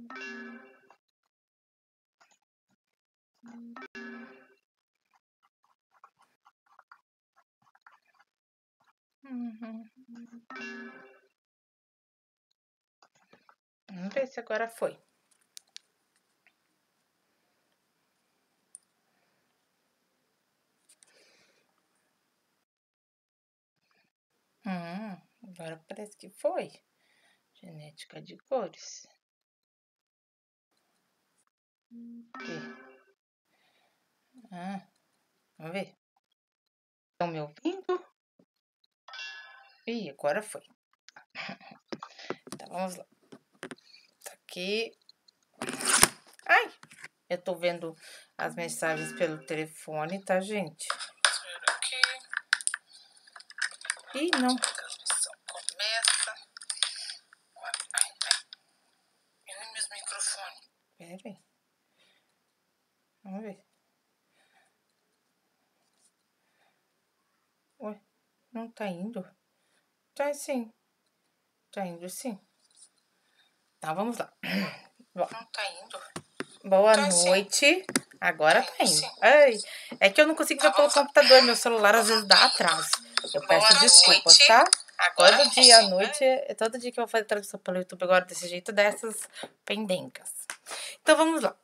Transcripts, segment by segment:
Vamos ver se agora foi. Agora parece que foi. Genética de cores. Vamos ver. Estão me ouvindo? Ih, agora foi. Então, vamos lá. Tá aqui. Ai! Eu tô vendo as mensagens pelo telefone, tá, gente? Aqui. Ih, não. A transmissão começa. Eu nem mesmo microfone. Pera aí. Vamos ver. Ué, não tá indo? Tá sim. Tá indo sim. Tá, vamos lá. Bom, não tá indo. Boa noite. Sim. Agora tá indo. Ai, é que eu não consigo ver pelo computador. Meu celular às vezes dá atraso. Eu peço desculpas, tá? Agora todo dia à noite, todo dia que eu vou fazer tradução pelo YouTube agora desse jeito, dessas pendencas. Então vamos lá.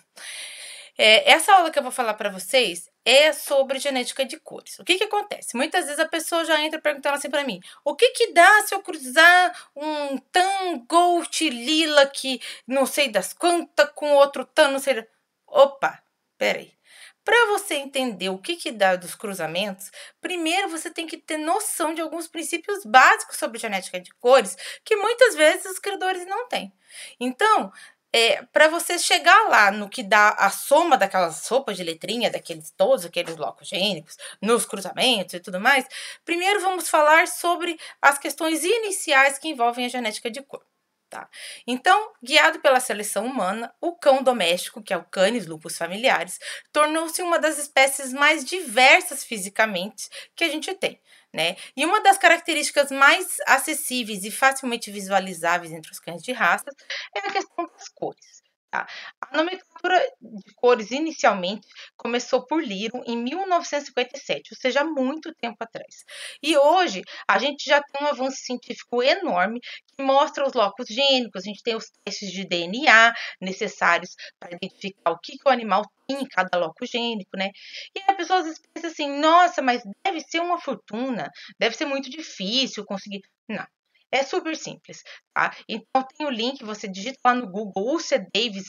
Essa aula que eu vou falar para vocês é sobre genética de cores. O que que acontece? Muitas vezes a pessoa já entra perguntando assim para mim: o que que dá se eu cruzar um tan gold lila que não sei das quantas com outro tan não sei... Opa, peraí. Para você entender o que que dá dos cruzamentos, primeiro você tem que ter noção de alguns princípios básicos sobre genética de cores que muitas vezes os criadores não têm. Então, para você chegar lá no que dá a soma daquelas sopas de letrinha, todos aqueles blocos gênicos, nos cruzamentos e tudo mais, primeiro vamos falar sobre as questões iniciais que envolvem a genética de cor. Tá? Então, guiado pela seleção humana, o cão doméstico, que é o Canis lupus familiaris, tornou-se uma das espécies mais diversas fisicamente que a gente tem. Né? E uma das características mais acessíveis e facilmente visualizáveis entre os cães de raça é a questão das cores. Tá? A nomenclatura de cores inicialmente começou por Lyron em 1957, ou seja, há muito tempo atrás. E hoje a gente já tem um avanço científico enorme que mostra os locos gênicos, a gente tem os testes de DNA necessários para identificar o que o animal tem em cada loco gênico, né? E as pessoas pensam assim, nossa, mas deve ser uma fortuna, deve ser muito difícil conseguir. Não. É super simples, tá? Então tem o link, você digita lá no Google UC Davis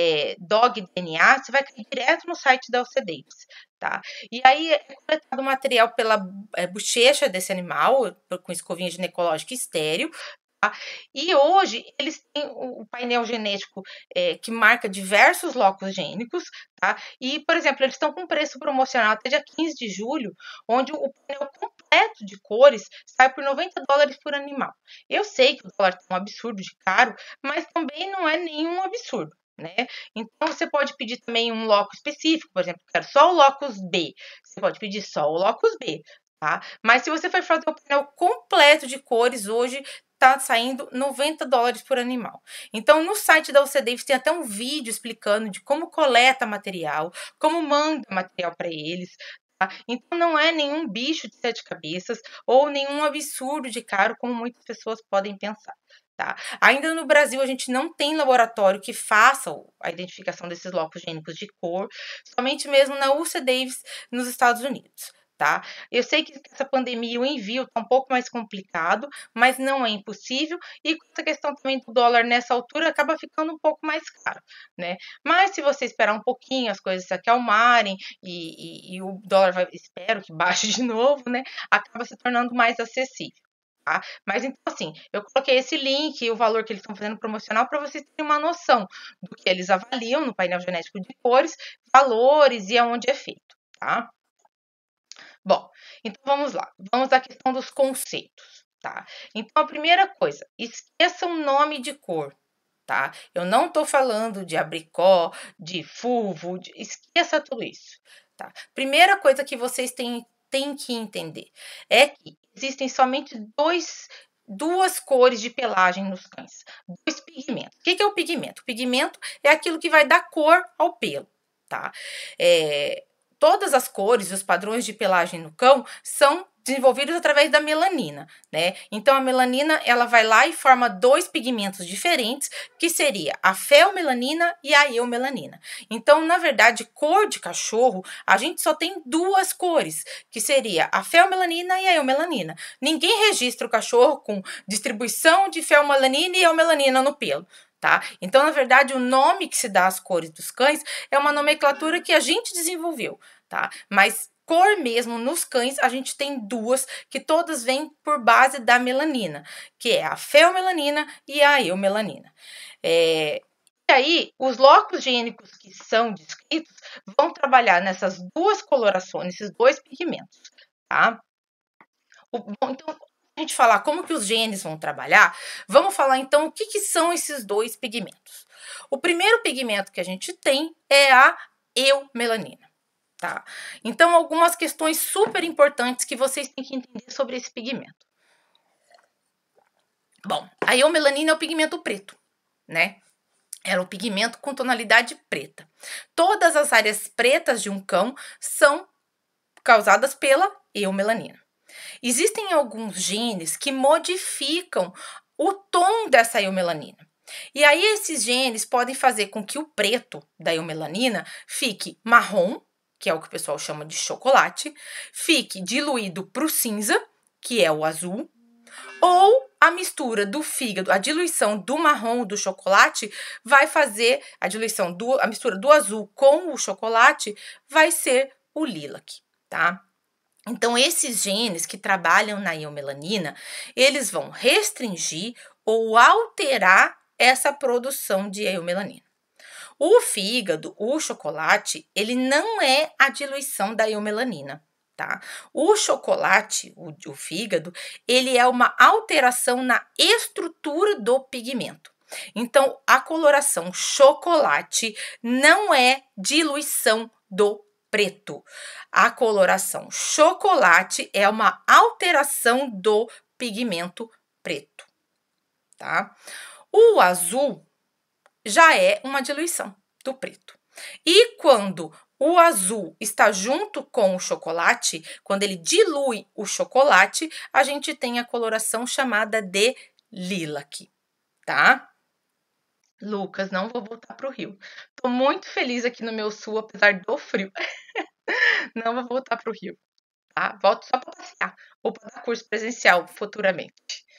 Dog DNA, você vai cair direto no site da UC Davis, tá? E aí é coletado material pela bochecha desse animal, com escovinha ginecológica estéreo, tá? E hoje eles têm o painel genético que marca diversos locos gênicos, tá? E, por exemplo, eles estão com preço promocional até dia 15 de julho, onde o painel completo de cores sai por $90 por animal. Eu sei que o dólar tá um absurdo de caro, mas também não é nenhum absurdo. Né? Então você pode pedir também um locus específico, por exemplo, quero só o locus B. Você pode pedir só o locus B, tá? Mas se você for fazer o painel completo de cores hoje, tá saindo $90 por animal. Então, no site da UC Davis tem até um vídeo explicando de como coleta material, como manda material para eles. Tá? Então, não é nenhum bicho de 7 cabeças ou nenhum absurdo de caro, como muitas pessoas podem pensar. Tá? Ainda no Brasil, a gente não tem laboratório que faça a identificação desses locos gênicos de cor, somente mesmo na UC Davis, nos Estados Unidos. Tá? Eu sei que essa pandemia, o envio está um pouco mais complicado, mas não é impossível, e com essa questão também do dólar nessa altura, acaba ficando um pouco mais caro, né? Mas se você esperar um pouquinho, as coisas se acalmarem, e o dólar espero que baixe de novo, né? Acaba se tornando mais acessível. Tá? Mas então, assim, eu coloquei esse link e o valor que eles estão fazendo promocional para vocês terem uma noção do que eles avaliam no painel genético de cores, valores e aonde é feito, tá? Bom, então vamos lá. Vamos à questão dos conceitos, tá? Então, a primeira coisa, esqueça o nome de cor, tá? Eu não estou falando de abricó, de fulvo, esqueça tudo isso, tá? Primeira coisa que vocês têm que entender é que existem somente duas cores de pelagem nos cães, dois pigmentos. O que é o pigmento? O pigmento é aquilo que vai dar cor ao pelo, tá? Todas as cores e os padrões de pelagem no cão são desenvolvidos através da melanina, né? Então, a melanina, ela vai lá e forma dois pigmentos diferentes, que seria a feomelanina e a eumelanina. Então, na verdade, cor de cachorro, a gente só tem duas cores, que seria a feomelanina e a eumelanina. Ninguém registra o cachorro com distribuição de feomelanina e eumelanina no pelo. Tá? Então, na verdade, o nome que se dá às cores dos cães é uma nomenclatura que a gente desenvolveu, tá? Mas cor mesmo nos cães, a gente tem duas que todas vêm por base da melanina, que é a feomelanina e a eumelanina. E aí, os locos gênicos que são descritos vão trabalhar nessas duas colorações, nesses dois pigmentos, tá? Então, a gente falar como que os genes vão trabalhar, vamos falar então o que são esses dois pigmentos. O primeiro pigmento que a gente tem é a eumelanina, tá? Então, algumas questões super importantes que vocês têm que entender sobre esse pigmento. Bom, a eumelanina é o pigmento preto, né? É um pigmento com tonalidade preta. Todas as áreas pretas de um cão são causadas pela eumelanina. Existem alguns genes que modificam o tom dessa eumelanina. E aí esses genes podem fazer com que o preto da eumelanina fique marrom, que é o que o pessoal chama de chocolate, fique diluído para o cinza, que é o azul, ou a mistura do fígado, a diluição do marrom do chocolate vai fazer a mistura do azul com o chocolate vai ser o lilac, tá? Então, esses genes que trabalham na eumelanina, eles vão restringir ou alterar essa produção de eumelanina. O fígado, o chocolate, ele não é a diluição da eumelanina, tá? O chocolate, o fígado, ele é uma alteração na estrutura do pigmento. Então, a coloração chocolate não é diluição do preto. A coloração chocolate é uma alteração do pigmento preto, tá? O azul já é uma diluição do preto. E quando o azul está junto com o chocolate, quando ele dilui o chocolate, a gente tem a coloração chamada de lilac, tá? Lucas, não vou voltar para o Rio. Tô muito feliz aqui no meu sul, apesar do frio. Não vou voltar para o Rio, tá? Volto só para passear ou para dar curso presencial futuramente.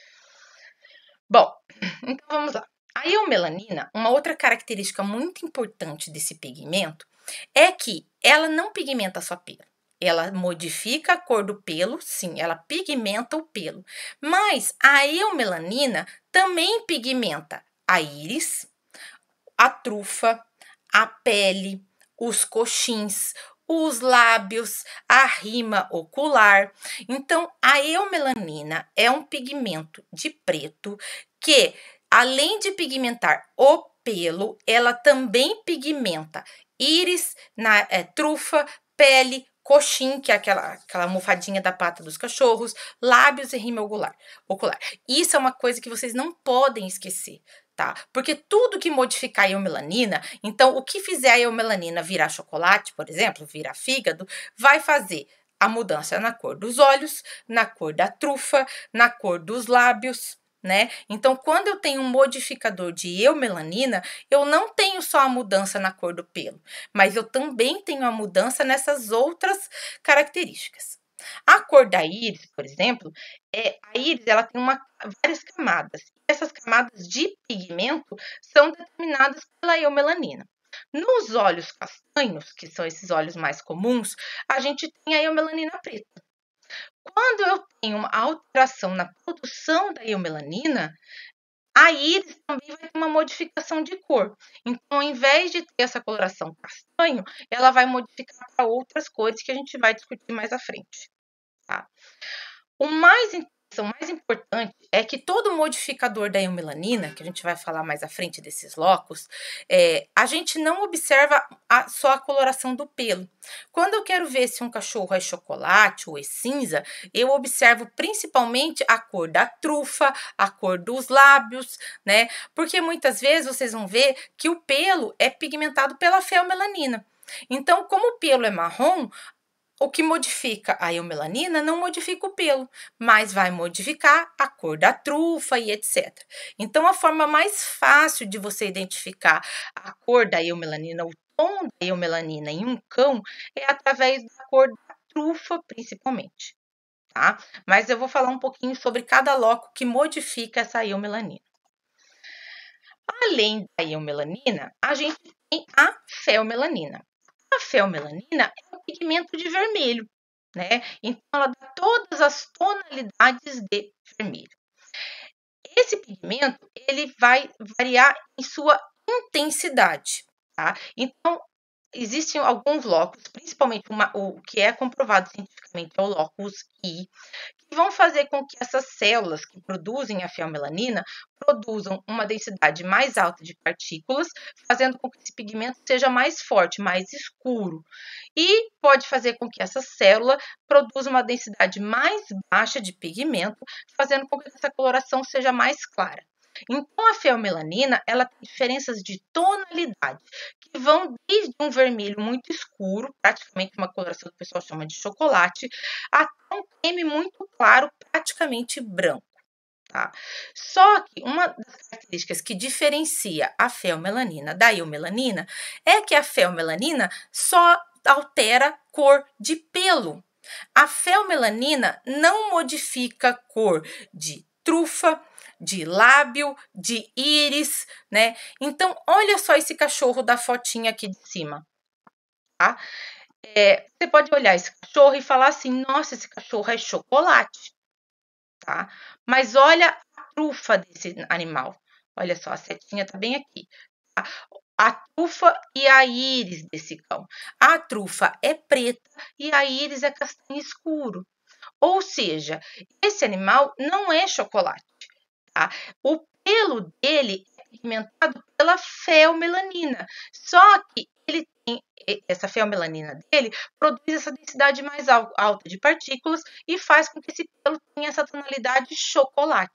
Bom, então vamos lá. A eumelanina, uma outra característica muito importante desse pigmento é que ela não pigmenta só pelo. Ela modifica a cor do pelo, sim, ela pigmenta o pelo. Mas a eumelanina também pigmenta a íris, a trufa, a pele, os coxins, os lábios, a rima ocular. Então, a eumelanina é um pigmento de preto que, além de pigmentar o pelo, ela também pigmenta íris, trufa, pele, coxim, que é aquela almofadinha da pata dos cachorros, lábios e rima ocular. Isso é uma coisa que vocês não podem esquecer, tá? Porque tudo que modificar a eumelanina, então o que fizer a eumelanina virar chocolate, por exemplo, virar fígado, vai fazer a mudança na cor dos olhos, na cor da trufa, na cor dos lábios, né? Então, quando eu tenho um modificador de eumelanina, eu não tenho só a mudança na cor do pelo, mas eu também tenho a mudança nessas outras características. A cor da íris, por exemplo, a íris ela tem várias camadas. Essas camadas de pigmento são determinadas pela eumelanina. Nos olhos castanhos, que são esses olhos mais comuns, a gente tem a eumelanina preta. Quando eu tenho uma alteração na produção da eumelanina, a íris também vai ter uma modificação de cor. Então, ao invés de ter essa coloração castanho, ela vai modificar para outras cores que a gente vai discutir mais à frente, tá? O mais questão mais importante é que todo modificador da eumelanina, que a gente vai falar mais à frente desses locos, a gente não observa só a coloração do pelo. Quando eu quero ver se um cachorro é chocolate ou é cinza, eu observo principalmente a cor da trufa, a cor dos lábios, né? Porque muitas vezes vocês vão ver que o pelo é pigmentado pela feomelanina. Então, como o pelo é marrom, o que modifica a eumelanina não modifica o pelo, mas vai modificar a cor da trufa e etc. Então, a forma mais fácil de você identificar a cor da eumelanina, o tom da eumelanina em um cão, é através da cor da trufa, principalmente, tá? Mas eu vou falar um pouquinho sobre cada loco que modifica essa eumelanina. Além da eumelanina, a gente tem a feomelanina. A feomelanina é um pigmento de vermelho, né? Então, ela dá todas as tonalidades de vermelho. Esse pigmento, ele vai variar em sua intensidade, tá? Então, existem alguns locos, principalmente o que é comprovado cientificamente é o locus I, que vão fazer com que essas células que produzem a feomelanina produzam uma densidade mais alta de partículas, fazendo com que esse pigmento seja mais forte, mais escuro. E pode fazer com que essa célula produza uma densidade mais baixa de pigmento, fazendo com que essa coloração seja mais clara. Então, a feomelanina, ela tem diferenças de tonalidade, que vão desde um vermelho muito escuro, praticamente uma coloração que o pessoal chama de chocolate, até um creme muito claro, praticamente branco. Tá? Só que uma das características que diferencia a feomelanina da eumelanina é que a feomelanina só altera cor de pelo. A feomelanina não modifica cor de trufa, de lábio, de íris, né? Então, olha só esse cachorro da fotinha aqui de cima, tá? Você pode olhar esse cachorro e falar assim, nossa, esse cachorro é chocolate, tá? Mas olha a trufa desse animal. Olha só, a setinha tá bem aqui. Tá? A trufa e a íris desse cão. A trufa é preta e a íris é castanho escuro. Ou seja, esse animal não é chocolate. Tá? O pelo dele é pigmentado pela feomelanina. Só que ele tem essa feomelanina dele produz essa densidade mais alta de partículas e faz com que esse pelo tenha essa tonalidade chocolate.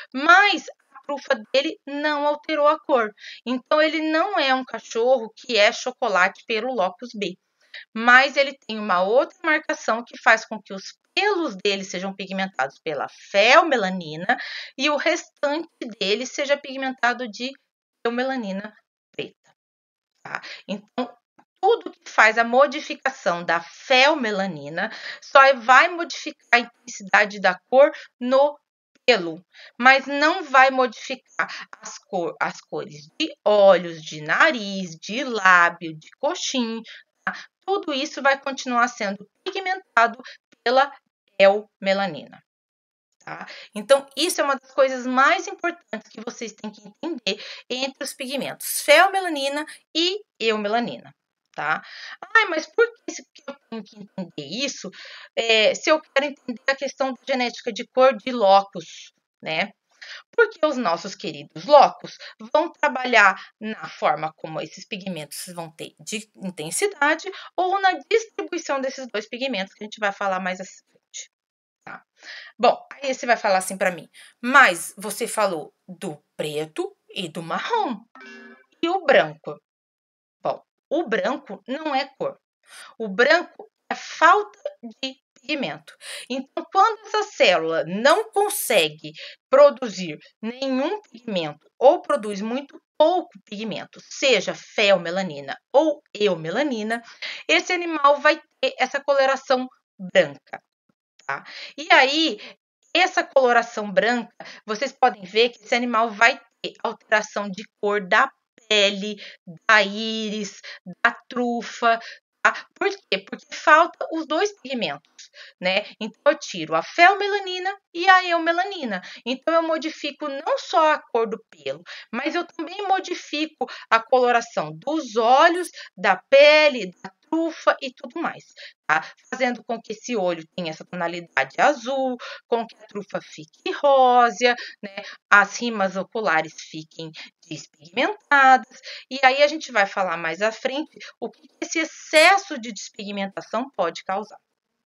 Mas a trufa dele não alterou a cor. Então ele não é um cachorro que é chocolate pelo locus B. Mas ele tem uma outra marcação que faz com que os pelos dele sejam pigmentados pela feomelanina e o restante dele seja pigmentado de eumelanina preta. Tá? Então, tudo que faz a modificação da feomelanina só vai modificar a intensidade da cor no pelo, mas não vai modificar as cores de olhos, de nariz, de lábio, de coxim. Tá? Tudo isso vai continuar sendo pigmentado pela eumelanina. Tá? Então, isso é uma das coisas mais importantes que vocês têm que entender entre os pigmentos feomelanina e eumelanina. Tá? Mas por que eu tenho que entender isso? Se eu quero entender a questão da genética de cor de locus, né? Porque os nossos queridos locus vão trabalhar na forma como esses pigmentos vão ter de intensidade ou na distribuição desses dois pigmentos que a gente vai falar mais à frente. Tá? Bom, aí você vai falar assim para mim, mas você falou do preto e do marrom e o branco. Bom, o branco não é cor. O branco é falta de pigmento. Então, quando essa célula não consegue produzir nenhum pigmento ou produz muito pouco pigmento, seja feomelanina ou eumelanina, esse animal vai ter essa coloração branca. Tá? E aí, essa coloração branca, vocês podem ver que esse animal vai ter alteração de cor da pele, da íris, da trufa. Tá? Por quê? Porque falta os dois pigmentos, né? Então, eu tiro a feomelanina e a eumelanina. Então, eu modifico não só a cor do pelo, mas eu também modifico a coloração dos olhos, da pele, da trufa e tudo mais, tá? Fazendo com que esse olho tenha essa tonalidade azul, com que a trufa fique rosa, né? As rimas oculares fiquem despigmentadas. E aí a gente vai falar mais à frente o que esse excesso de despigmentação pode causar.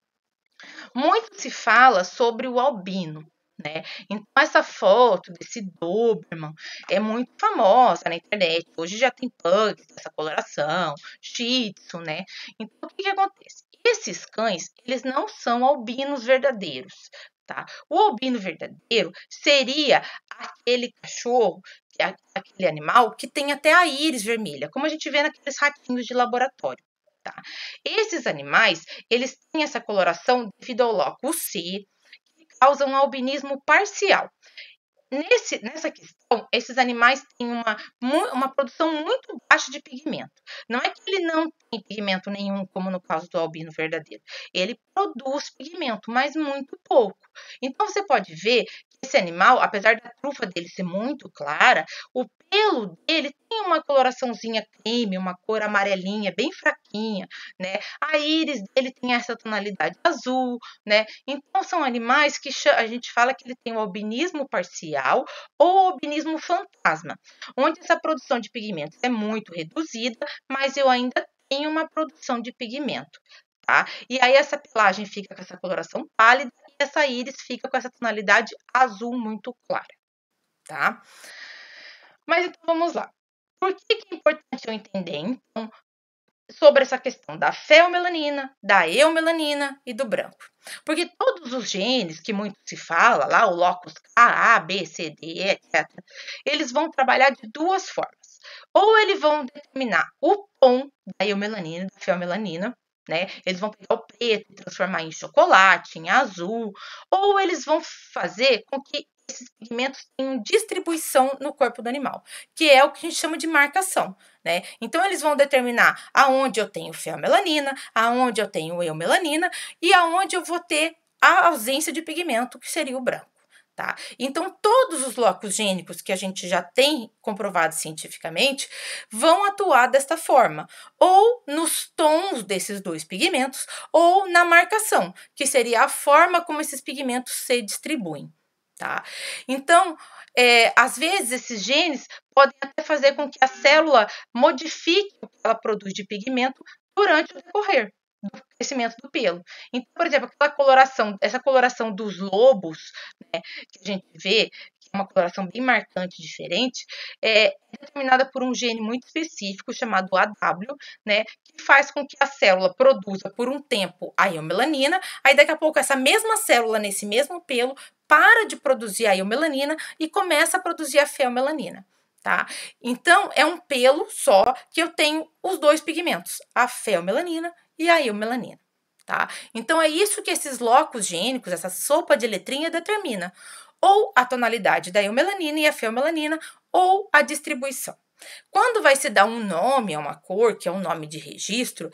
Muito se fala sobre o albino, né? Então, essa foto desse Doberman é muito famosa na internet. Hoje já tem pugs dessa coloração, Shih Tzu, né? Então, o que acontece? Esses cães, eles não são albinos verdadeiros, tá? O albino verdadeiro seria aquele cachorro, aquele animal que tem até a íris vermelha, como a gente vê naqueles ratinhos de laboratório. Tá? Esses animais, eles têm essa coloração devido ao lóculo C, que causa um albinismo parcial. Nessa questão, esses animais têm uma produção muito baixa de pigmento. Não é que ele não tem pigmento nenhum, como no caso do albino verdadeiro. Ele produz pigmento, mas muito pouco. Então, você pode ver que esse animal, apesar da trufa dele ser muito clara, o pelo dele tem uma coloraçãozinha creme, uma cor amarelinha, bem fraquinha, né? A íris dele tem essa tonalidade azul, né? Então, são animais que a gente fala que ele tem o albinismo parcial ou albinismo fantasma, onde essa produção de pigmentos é muito reduzida, mas eu ainda tenho uma produção de pigmento, tá? E aí essa pelagem fica com essa coloração pálida e essa íris fica com essa tonalidade azul muito clara, tá? Mas então vamos lá. Por que é importante eu entender, então, sobre essa questão da feomelanina, da eumelanina e do branco? Porque todos os genes que muito se fala, lá o locus A, B, C, D, etc., eles vão trabalhar de duas formas. Ou eles vão determinar o tom da eumelanina, da feomelanina, né? Eles vão pegar o preto e transformar em chocolate, em azul, ou eles vão fazer com que esses pigmentos tenham distribuição no corpo do animal, que é o que a gente chama de marcação, né? Então, eles vão determinar aonde eu tenho feomelanina, aonde eu tenho eumelanina e aonde eu vou ter a ausência de pigmento, que seria o branco. Tá? Então, todos os locos gênicos que a gente já tem comprovado cientificamente vão atuar desta forma, ou nos tons desses dois pigmentos, ou na marcação, que seria a forma como esses pigmentos se distribuem. Tá? Então, às vezes, esses genes podem até fazer com que a célula modifique o que ela produz de pigmento durante o decorrer do crescimento do pelo. Então, por exemplo, essa coloração dos lobos, né, que a gente vê, que é uma coloração bem marcante, diferente, é determinada por um gene muito específico chamado AW, né, que faz com que a célula produza por um tempo a eumelanina, aí daqui a pouco essa mesma célula nesse mesmo pelo para de produzir a eumelanina e começa a produzir a feomelanina. Tá? Então, é um pelo só que eu tenho os dois pigmentos, a feomelanina e a eumelanina, tá? Então, é isso que esses locos gênicos, essa sopa de letrinha determina, ou a tonalidade da eumelanina e a feomelanina, ou a distribuição. Quando vai se dar um nome a uma cor, que é um nome de registro,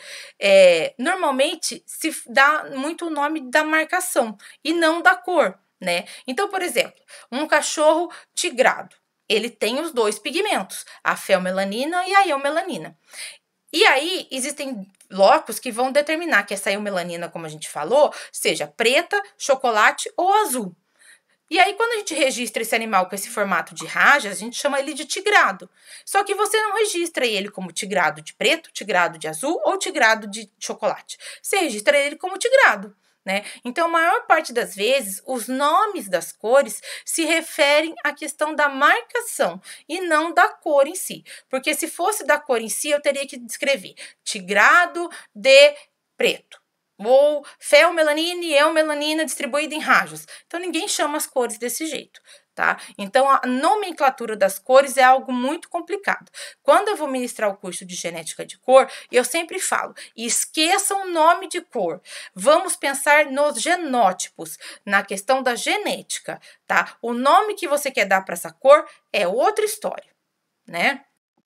normalmente se dá muito o nome da marcação e não da cor, né? Então, por exemplo, um cachorro tigrado, ele tem os dois pigmentos, a feomelanina e a eumelanina. E aí, existem locos que vão determinar que essa eumelanina, como a gente falou, seja preta, chocolate ou azul. E aí, quando a gente registra esse animal com esse formato de rajas, a gente chama ele de tigrado. Só que você não registra ele como tigrado de preto, tigrado de azul ou tigrado de chocolate. Você registra ele como tigrado. Né? Então, a maior parte das vezes, os nomes das cores se referem à questão da marcação e não da cor em si. Porque se fosse da cor em si, eu teria que descrever tigrado de preto. Ou feomelanina e eumelanina distribuída em rajos. Então, ninguém chama as cores desse jeito. Tá? Então, a nomenclatura das cores é algo muito complicado. Quando eu vou ministrar o curso de genética de cor, eu sempre falo, esqueçam o nome de cor. Vamos pensar nos genótipos, na questão da genética, tá? O nome que você quer dar para essa cor é outra história, né?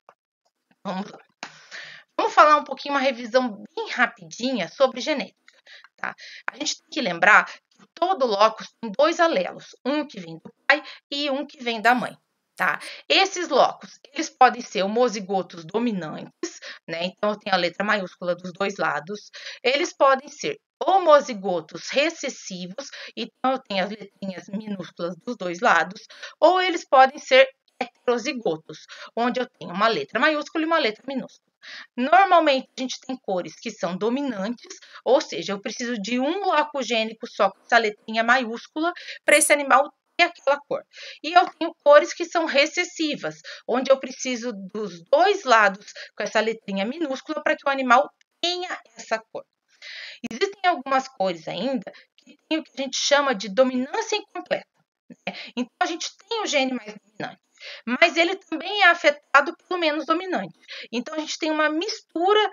Vamos lá. Vamos falar um pouquinho, uma revisão bem rapidinha sobre genética, tá? A gente tem que lembrar que todo locus tem dois alelos, um que vem do pai e um que vem da mãe, Tá? Esses locos, eles podem ser homozigotos dominantes, né? Então, eu tenho a letra maiúscula dos dois lados. Eles podem ser homozigotos recessivos, então eu tenho as letrinhas minúsculas dos dois lados. Ou eles podem ser heterozigotos, onde eu tenho uma letra maiúscula e uma letra minúscula. Normalmente, a gente tem cores que são dominantes, ou seja, eu preciso de um loco gênico só com essa letrinha maiúscula para esse animal ter aquela cor. E eu tenho cores que são recessivas, onde eu preciso dos dois lados com essa letrinha minúscula para que o animal tenha essa cor. Existem algumas cores ainda que tem o que a gente chama de dominância incompleta. Né? Então, a gente tem o gene mais dominante, mas ele também é afetado pelo menos dominante. Então, a gente tem uma mistura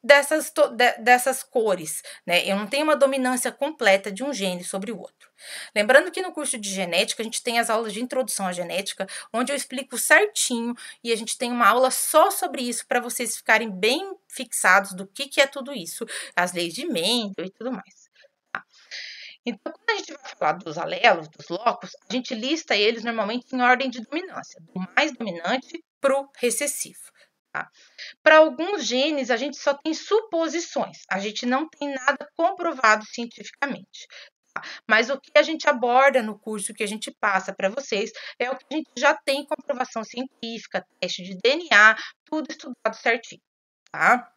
dessas cores, né? Eu não tenho uma dominância completa de um gene sobre o outro. Lembrando que no curso de genética, a gente tem as aulas de introdução à genética, onde eu explico certinho e a gente tem uma aula só sobre isso para vocês ficarem bem fixados do que é tudo isso, as leis de Mendel e tudo mais. Tá? Então, quando a gente vai falar dos alelos, dos locos, a gente lista eles normalmente em ordem de dominância, do mais dominante para o recessivo. Tá? Para alguns genes, a gente só tem suposições, a gente não tem nada comprovado cientificamente. Tá? Mas o que a gente aborda no curso que a gente passa para vocês é o que a gente já tem comprovação científica, teste de DNA, tudo estudado certinho. Tá?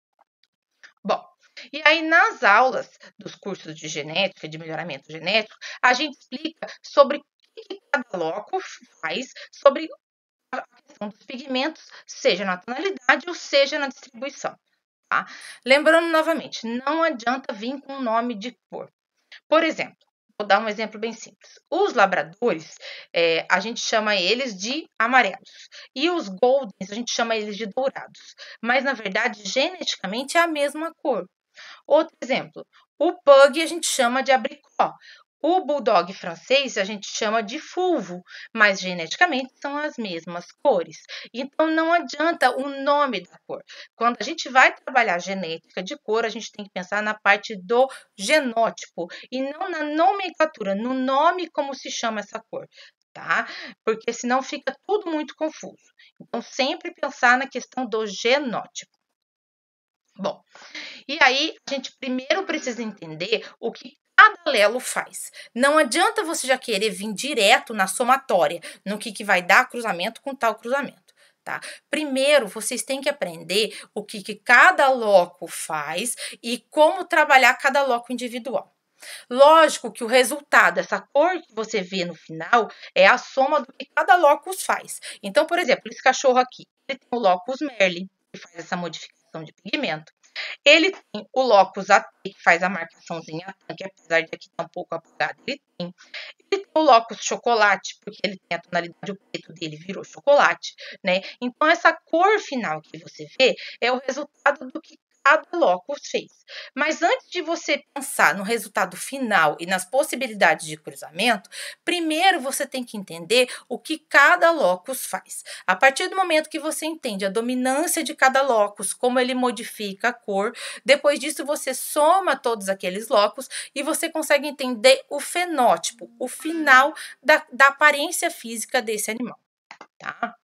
Bom, e aí nas aulas dos cursos de genética, de melhoramento genético, a gente explica sobre o que cada loco faz, sobre a questão dos pigmentos, seja na tonalidade ou seja na distribuição. Tá? Lembrando novamente, não adianta vir com o nome de cor. Por exemplo, vou dar um exemplo bem simples. Os labradores, a gente chama eles de amarelos. E os goldens, a gente chama eles de dourados. Mas, na verdade, geneticamente é a mesma cor. Outro exemplo, o pug a gente chama de abricó. O bulldog francês a gente chama de fulvo, mas geneticamente são as mesmas cores. Então não adianta o nome da cor. Quando a gente vai trabalhar genética de cor, a gente tem que pensar na parte do genótipo e não na nomenclatura, no nome como se chama essa cor. Tá? Porque senão fica tudo muito confuso. Então sempre pensar na questão do genótipo. Bom, e aí a gente primeiro precisa entender o que cada alelo faz. Não adianta você já querer vir direto na somatória, no que vai dar cruzamento com tal cruzamento. Tá? Primeiro, vocês têm que aprender o que cada loco faz e como trabalhar cada loco individual. Lógico que o resultado, essa cor que você vê no final, é a soma do que cada locus faz. Então, por exemplo, esse cachorro aqui, ele tem o locus Merle, que faz essa modificação de pigmento. Ele tem o locus AT, que faz a marcaçãozinha tanque, apesar de aqui estar um pouco apagado, ele tem. Ele tem o locus chocolate, porque ele tem a tonalidade, o preto dele virou chocolate, né? Então, essa cor final que você vê é o resultado do que cada locus fez. Mas antes de você pensar no resultado final e nas possibilidades de cruzamento, primeiro você tem que entender o que cada locus faz. A partir do momento que você entende a dominância de cada locus, como ele modifica a cor, depois disso você soma todos aqueles locus e você consegue entender o fenótipo, o final da aparência física desse animal. Tá?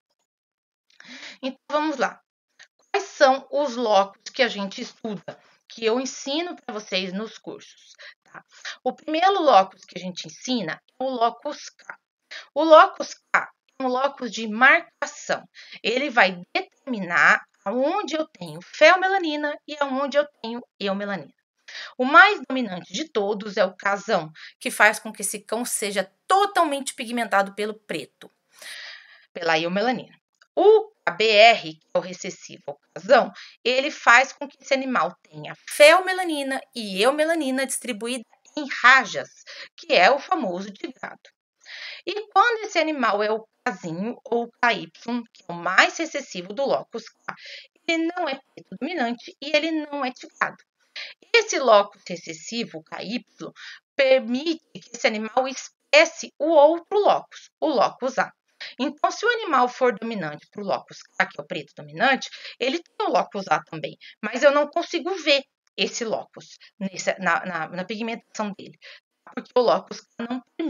Então vamos lá. Quais são os locus que a gente estuda, que eu ensino para vocês nos cursos? Tá? O primeiro locus que a gente ensina é o locus K. O locus K é um locus de marcação. Ele vai determinar aonde eu tenho feomelanina e aonde eu tenho eumelanina. O mais dominante de todos é o casão, que faz com que esse cão seja totalmente pigmentado pelo preto, pela eumelanina. O KBR, que é o recessivo ao casão, ele faz com que esse animal tenha feomelanina e eumelanina distribuída em rajas, que é o famoso de gado. E quando esse animal é o casinho ou o KY, que é o mais recessivo do locus K, ele não é preto dominante e ele não é de gado. Esse locus recessivo, KY, permite que esse animal expresse o outro locus, o locus A. Então, se o animal for dominante para o locus K, que é o preto dominante, ele tem o locus A também, mas eu não consigo ver esse locus na pigmentação dele, porque o locus K não permite.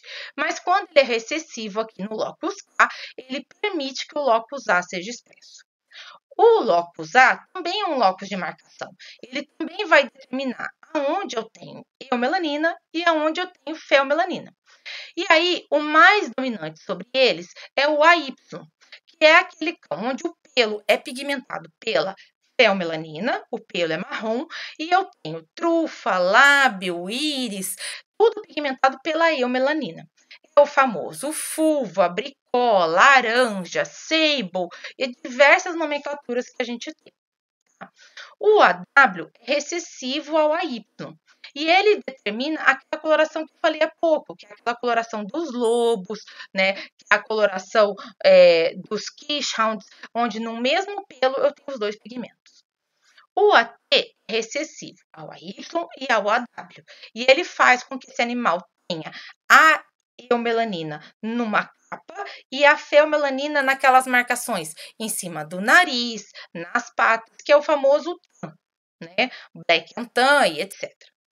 Mas quando ele é recessivo aqui no locus K, ele permite que o locus A seja expresso. O locus A também é um locus de marcação. Ele também vai determinar aonde eu tenho eumelanina e aonde eu tenho feomelanina. E aí, o mais dominante sobre eles é o AY, que é aquele cão onde o pelo é pigmentado pela feomelanina, o pelo é marrom, e eu tenho trufa, lábio, íris, tudo pigmentado pela eumelanina. É o famoso fulvo, abricó, laranja, sable e diversas nomenclaturas que a gente tem. Tá? O AW é recessivo ao AY. E ele determina aquela coloração que eu falei há pouco, que é aquela coloração dos lobos, né? A coloração dos quichehounds, onde no mesmo pelo eu tenho os dois pigmentos. O AT é recessivo ao AY e ao AW. E ele faz com que esse animal tenha a eumelanina numa capa e a feomelanina naquelas marcações em cima do nariz, nas patas, que é o famoso tan, né? Black and tan e etc.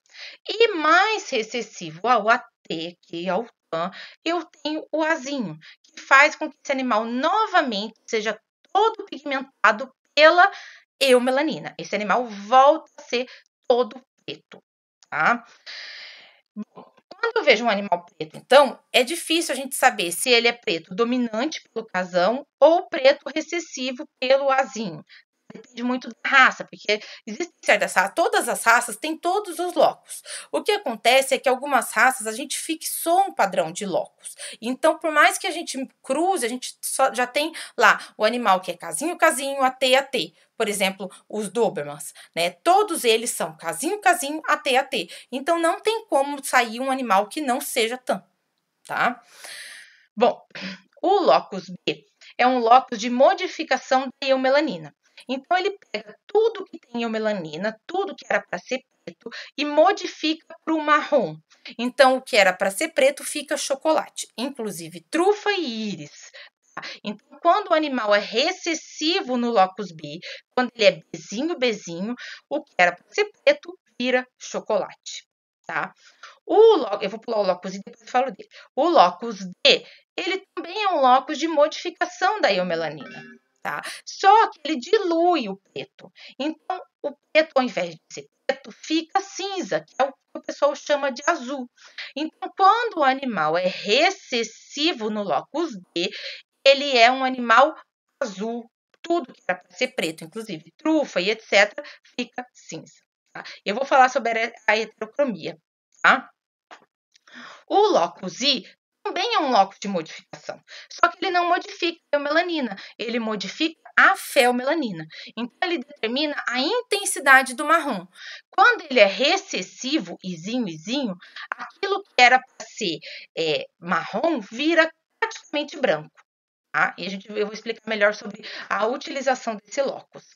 E mais recessivo ao AT, que é o TAN, eu tenho o Azinho, que faz com que esse animal novamente seja todo pigmentado pela eumelanina. Esse animal volta a ser todo preto, tá? Bom, quando eu vejo um animal preto, então, é difícil a gente saber se ele é preto dominante pelo casão ou preto recessivo pelo azinho. Depende muito da raça, porque existem certas raças, todas as raças têm todos os locos. O que acontece é que algumas raças a gente fixou um padrão de locos. Então, por mais que a gente cruze, a gente já tem lá o animal que é casinho, casinho, AT, AT. Por exemplo, os Dobermans, né? Todos eles são casinho, casinho, AT, AT. Então, não tem como sair um animal que não seja TAM, tá? Bom, o locus B é um locus de modificação da eumelanina. Então, ele pega tudo que tem eumelanina, tudo que era para ser preto, e modifica para o marrom. Então, o que era para ser preto fica chocolate, inclusive trufa e íris. Então, quando o animal é recessivo no locus B, quando ele é Bzinho, Bzinho, o que era para ser preto vira chocolate, tá? Eu vou pular o locus I e depois falo dele. O locus D, ele também é um locus de modificação da eumelanina, tá? Só que ele dilui o preto. Então, o preto, ao invés de ser preto, fica cinza, que é o que o pessoal chama de azul. Então, quando o animal é recessivo no locus D, ele é um animal azul. Tudo que era para ser preto, inclusive trufa e etc., fica cinza. Tá? Eu vou falar sobre a heterocromia, tá? O locus I também é um locus de modificação, só que ele não modifica a melanina, ele modifica a feomelanina. Então, ele determina a intensidade do marrom. Quando ele é recessivo, Izinho, Izinho, aquilo que era para ser marrom vira praticamente branco. Tá? E eu vou explicar melhor sobre a utilização desse locus.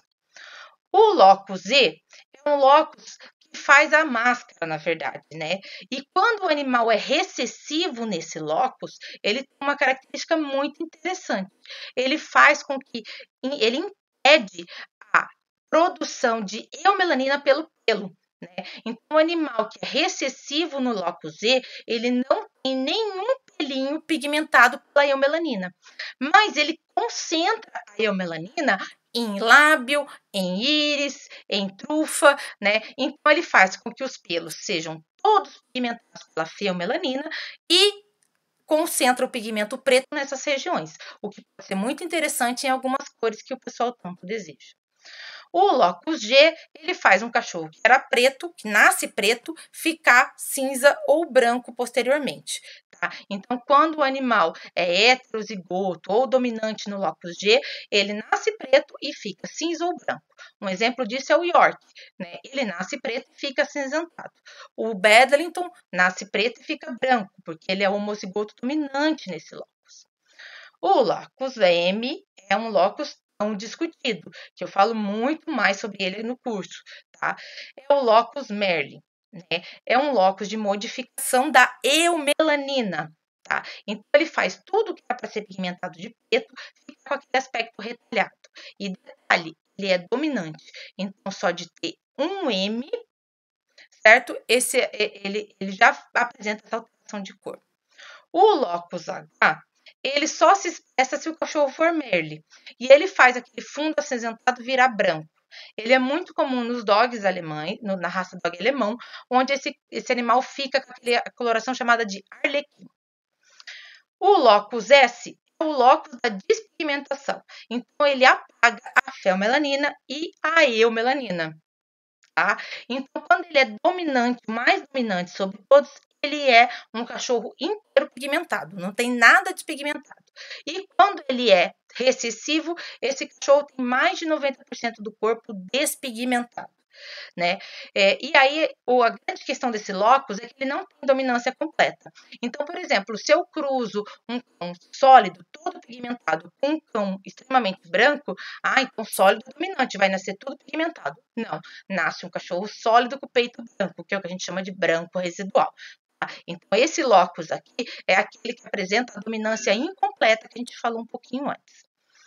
O locus E é um locus que faz a máscara, na verdade, né? E quando o animal é recessivo nesse locus, ele tem uma característica muito interessante. Ele faz com que ele impede a produção de eumelanina pelo pelo. Né? Então, o animal que é recessivo no locus E, ele não tem nenhum pelinho pigmentado pela eumelanina, mas ele concentra a eumelanina em lábio, em íris, em trufa, né? Então, ele faz com que os pelos sejam todos pigmentados pela feomelanina e concentra o pigmento preto nessas regiões, o que pode ser muito interessante em algumas cores que o pessoal tanto deseja. O locus G, ele faz um cachorro que era preto, que nasce preto, ficar cinza ou branco posteriormente. Tá? Então, quando o animal é heterozigoto ou dominante no locus G, ele nasce preto e fica cinza ou branco. Um exemplo disso é o York, né? Ele nasce preto e fica acinzentado. O Bedlington nasce preto e fica branco, porque ele é homozigoto dominante nesse locus. O locus M é um locus tão discutido, que eu falo muito mais sobre ele no curso, tá? É o locus Merlin, né? É um locus de modificação da eumelanina, tá? Então, ele faz tudo que é para ser pigmentado de preto, fica com aquele aspecto retalhado. E detalhe, ele é dominante. Então, só de ter um M, certo? Ele já apresenta essa alteração de cor. O locus H, ele só se expressa se o cachorro for Merle. E ele faz aquele fundo acinzentado virar branco. Ele é muito comum nos dogs alemães, na raça dog alemão, onde esse animal fica com aquela coloração chamada de arlequim. O locus S é o locus da despigmentação. Então, ele apaga a feomelanina e a eumelanina. Tá? Então, quando ele é dominante, mais dominante sobre todos, ele é um cachorro inteiro pigmentado, não tem nada despigmentado. E quando ele é recessivo, esse cachorro tem mais de 90% do corpo despigmentado. Né? E aí, a grande questão desse locus é que ele não tem dominância completa. Então, por exemplo, se eu cruzo um cão sólido, todo pigmentado, com um cão extremamente branco, então sólido é dominante, vai nascer tudo pigmentado. Não, nasce um cachorro sólido com o peito branco, que é o que a gente chama de branco residual. Então, esse locus aqui é aquele que apresenta a dominância incompleta, que a gente falou um pouquinho antes.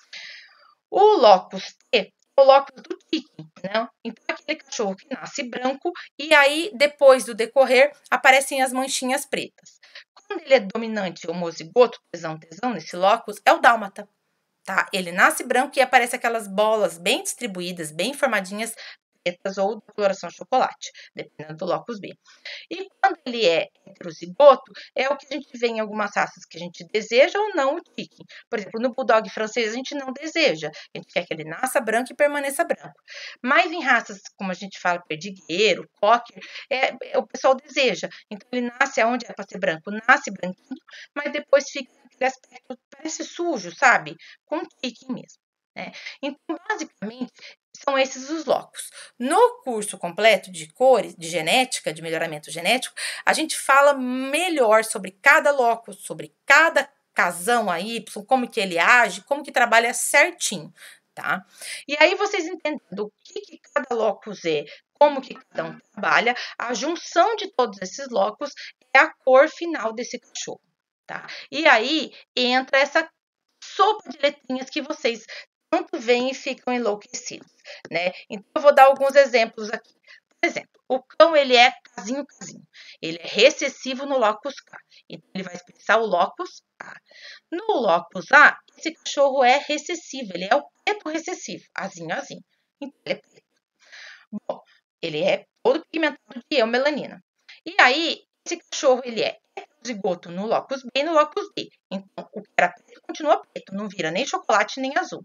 O locus T o locus do tique, né? Então, aquele cachorro que nasce branco e aí, depois do decorrer, aparecem as manchinhas pretas. Quando ele é dominante homozigoto, tesão, nesse locus, é o dálmata, tá? Ele nasce branco e aparece aquelas bolas bem distribuídas, bem formadinhas, pretas ou de coloração chocolate, dependendo do locus B. E quando ele é heterozigoto, é o que a gente vê em algumas raças que a gente deseja ou não o tique. Por exemplo, no bulldog francês a gente não deseja, a gente quer que ele nasça branco e permaneça branco. Mas em raças, como a gente fala, perdigueiro, cocker, o pessoal deseja. Então ele nasce aonde é para ser branco, nasce branquinho, mas depois fica aquele aspecto, parece sujo, sabe? Com tique mesmo. Então, basicamente, são esses os locus. No curso completo de cores, de genética, de melhoramento genético, a gente fala melhor sobre cada locus, sobre cada casão Y, como que ele age, como que trabalha certinho, tá? E aí vocês entendendo o que cada locus é, como que cada um trabalha, a junção de todos esses locus é a cor final desse cachorro, tá? E aí entra essa sopa de letrinhas que vocês tanto veem e ficam enlouquecidos, né? Então, eu vou dar alguns exemplos aqui. Por exemplo, o cão, ele é casinho. Ele é recessivo no locus K. Então, ele vai expressar o locus A. No locus A, esse cachorro é recessivo. Ele é o preto recessivo. Azinho. Então, ele é preto. Bom, ele é todo pigmentado de eumelanina. E aí, esse cachorro, ele é heterozigoto no locus B e no locus D. Então, o que era preto continua preto. Não vira nem chocolate, nem azul.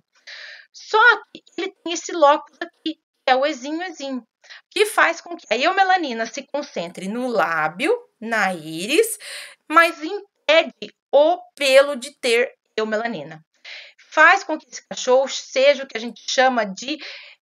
Só que ele tem esse locus aqui, que é o Ezinho, que faz com que a eumelanina se concentre no lábio, na íris, mas impede o pelo de ter eumelanina. Faz com que esse cachorro seja o que a gente chama de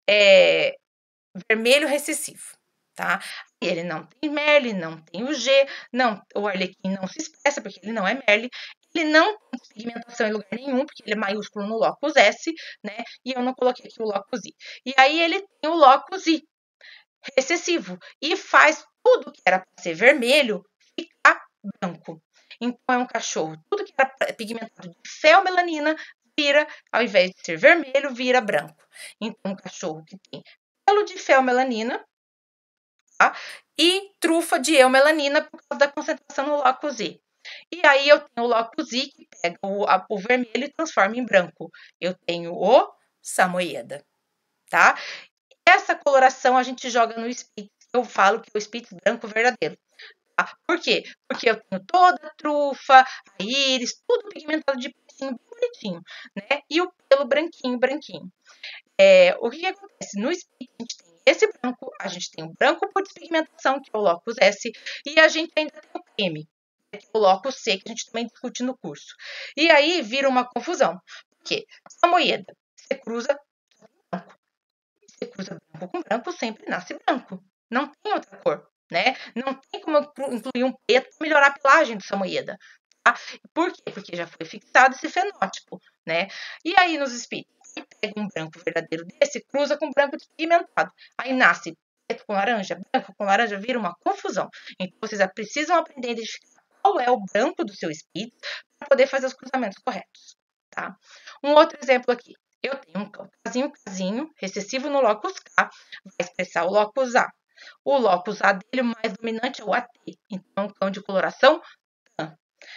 vermelho recessivo, tá? Ele não tem Merle, não tem o G, o arlequim não se expressa porque ele não é Merle, ele não tem pigmentação em lugar nenhum, porque ele é maiúsculo no locus S, né? E eu não coloquei aqui o locus I. E aí ele tem o locus I, recessivo, e faz tudo que era para ser vermelho ficar branco. Então é um cachorro, tudo que era pigmentado de feomelanina vira, ao invés de ser vermelho, vira branco. Então um cachorro que tem pelo de feomelanina, tá? E trufa de eumelanina por causa da concentração no locus I. E aí eu tenho o locus I que pega o vermelho e transforma em branco. Eu tenho o Samoyeda, tá? Essa coloração a gente joga no Spitz. Eu falo que é o Spitz branco verdadeiro. Tá? Por quê? Porque eu tenho toda a trufa, a íris, tudo pigmentado de pretinho, bonitinho, né? E o pelo branquinho. O que acontece? No Spitz a gente tem esse branco, a gente tem o branco por despigmentação, que é o locus S, e a gente ainda tem o creme, que é o locus C, que a gente também discute no curso. E aí vira uma confusão. Por quê? Samoyeda, você cruza branco. Você cruza branco com branco, sempre nasce branco. Não tem outra cor, né? Não tem como incluir um preto para melhorar a pelagem do Samoyeda. Tá? Por quê? Porque já foi fixado esse fenótipo, né? E aí nos Spitz, pega um branco verdadeiro desse, cruza com branco despigmentado. Aí nasce preto com laranja, branco com laranja, vira uma confusão. Então, vocês precisam aprender a identificar qual é o branco do seu Spitz para poder fazer os cruzamentos corretos, tá? Um outro exemplo aqui. Eu tenho um cão casinho, recessivo no locus K, vai expressar o locus A. O locus A dele, o mais dominante é o AT. Então, é um cão de coloração tan.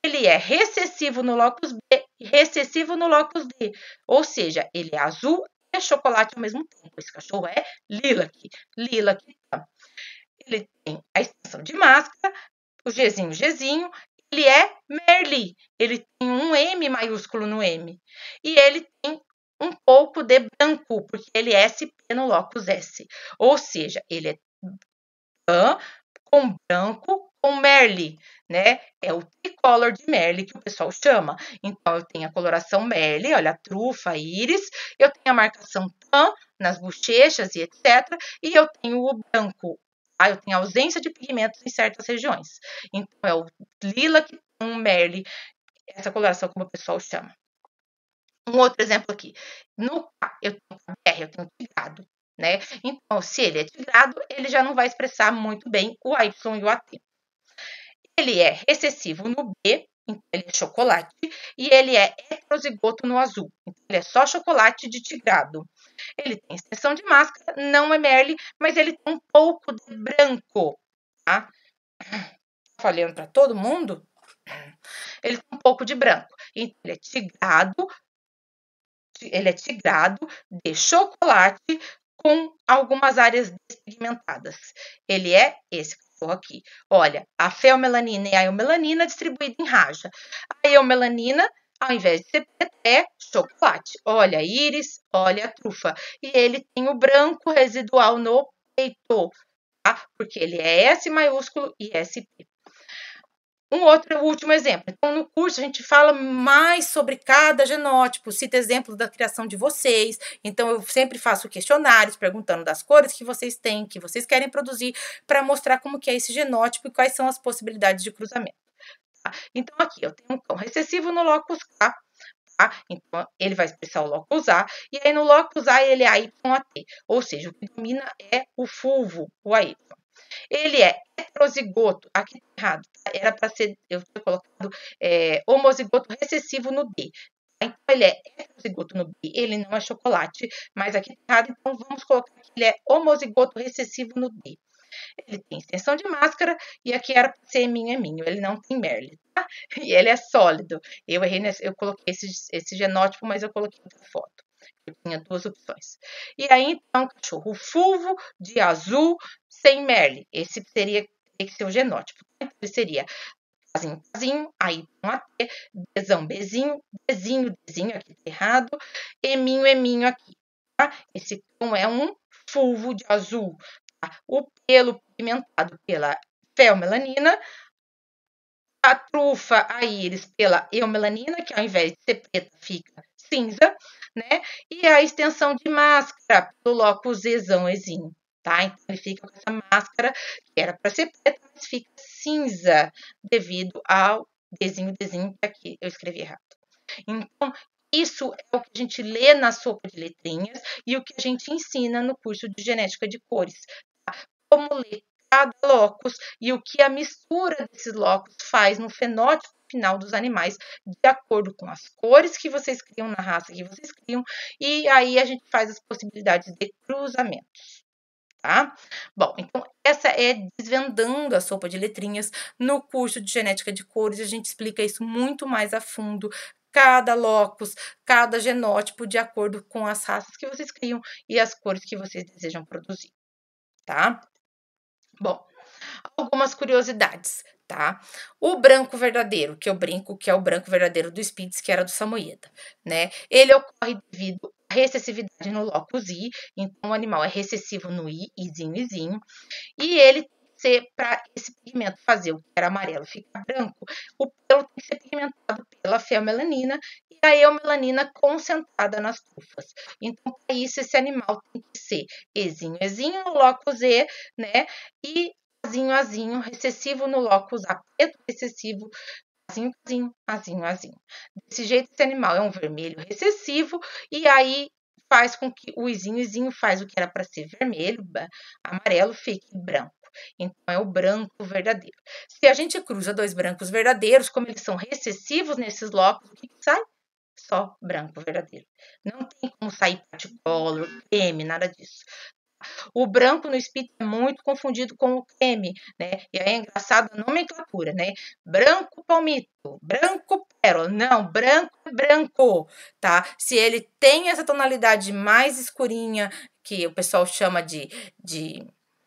ele é recessivo no locus B e recessivo no locus D. Ou seja, ele é azul e chocolate ao mesmo tempo. Esse cachorro é lilac. Lilac. Ele tem a extensão de máscara, o Gzinho. Ele é Merli. Ele tem um M maiúsculo no M. E ele tem um pouco de branco, porque ele é SP no locus S. Ou seja, ele é com branco com Merli, né? É o tricolor de Merli que o pessoal chama. Então, eu tenho a coloração Merli, olha, a trufa, a íris, eu tenho a marcação tan nas bochechas e etc. E eu tenho o branco. Eu tenho ausência de pigmentos em certas regiões. Então, é o lilac com Merli, essa coloração como o pessoal chama. Um outro exemplo aqui. No K, eu tenho KBR, eu tenho tigrado, né? Então, se ele é tigrado, ele já não vai expressar muito bem o Y e o AT. Ele é recessivo no B, então ele é chocolate, e ele é heterozigoto no azul, então ele é só chocolate de tigrado. Ele tem extensão de máscara, não é Merli, mas ele tem um pouco de branco, tá? Falando para todo mundo, ele tem um pouco de branco. Então, ele é tigrado de chocolate com algumas áreas despigmentadas. Ele é esse cachorro aqui. Olha, a feomelanina e a eumelanina distribuída em raja. A eumelanina, ao invés de ser preta, é chocolate. Olha a íris, olha a trufa. E ele tem o branco residual no peito, tá? Porque ele é S maiúsculo e SP. O último exemplo. Então, no curso, a gente fala mais sobre cada genótipo, cita exemplos da criação de vocês. Então, eu sempre faço questionários perguntando das cores que vocês têm, que vocês querem produzir, para mostrar como que é esse genótipo e quais são as possibilidades de cruzamento. Tá? Então, aqui, eu tenho um cão recessivo no locus K. Tá? Então, ele vai expressar o locus A. E aí, no locus A, ele é AYAT. Ou seja, o que domina é o fulvo, o AY. Ele é heterozigoto, aqui tá errado, tá? Era para ser, eu tinha colocado homozigoto recessivo no D. Então, ele é heterozigoto no B, ele não é chocolate, mas aqui tá errado, então vamos colocar que ele é homozigoto recessivo no D. Ele tem extensão de máscara e aqui era para ser eminho, ele não tem Merli, tá? E ele é sólido. Eu errei, eu coloquei esse genótipo, mas eu coloquei outra foto. Eu tinha duas opções. E aí, então, cachorro fulvo de azul sem Merli. Esse teria que ser o genótipo. Então, ele seria casinho, aí um AT, Bzinho, aqui tá errado, eminho aqui, tá? Esse cão é um fulvo de azul, tá? O pelo pigmentado pela feomelanina, a trufa, a íris pela eumelanina, que ao invés de ser preta fica cinza, né? E a extensão de máscara pelo locus ezinho, tá? Então, ele fica com essa máscara que era para ser preta, mas fica cinza devido ao desenho, que aqui eu escrevi errado. Então, isso é o que a gente lê na sopa de letrinhas e o que a gente ensina no curso de genética de cores. Tá? Como ler cada locus e o que a mistura desses locus faz no fenótipo final dos animais, de acordo com as cores que vocês criam na raça que vocês criam, e aí a gente faz as possibilidades de cruzamentos. Tá? Bom, então essa é Desvendando a Sopa de Letrinhas. No curso de Genética de Cores, a gente explica isso muito mais a fundo, cada locus, cada genótipo, de acordo com as raças que vocês criam e as cores que vocês desejam produzir, tá? Bom, algumas curiosidades, tá? O branco verdadeiro, que eu brinco que é o branco verdadeiro do Spitz, que era do Samoyeda, né? Ele ocorre devido à recessividade no locus I, então o animal é recessivo no I, Izinho, e ele ser para esse pigmento fazer o que era amarelo ficar branco, o pelo tem que ser pigmentado pela feomelanina e a eumelanina concentrada nas trufas. Então, para isso, esse animal tem que ser Ezinho no locus E, né? E azinho, recessivo no locus A, preto recessivo, azinho. Desse jeito, esse animal é um vermelho recessivo e aí faz com que o izinho faz o que era para ser vermelho, amarelo, fique branco. Então, é o branco verdadeiro. Se a gente cruza dois brancos verdadeiros, como eles são recessivos nesses locos, o que sai? Só branco verdadeiro. Não tem como sair particolor, creme, nada disso. O branco no Spitz é muito confundido com o creme, né? E aí é engraçado a nomenclatura, né? Branco palmito, branco pérola. Não, branco é branco, tá? Se ele tem essa tonalidade mais escurinha, que o pessoal chama de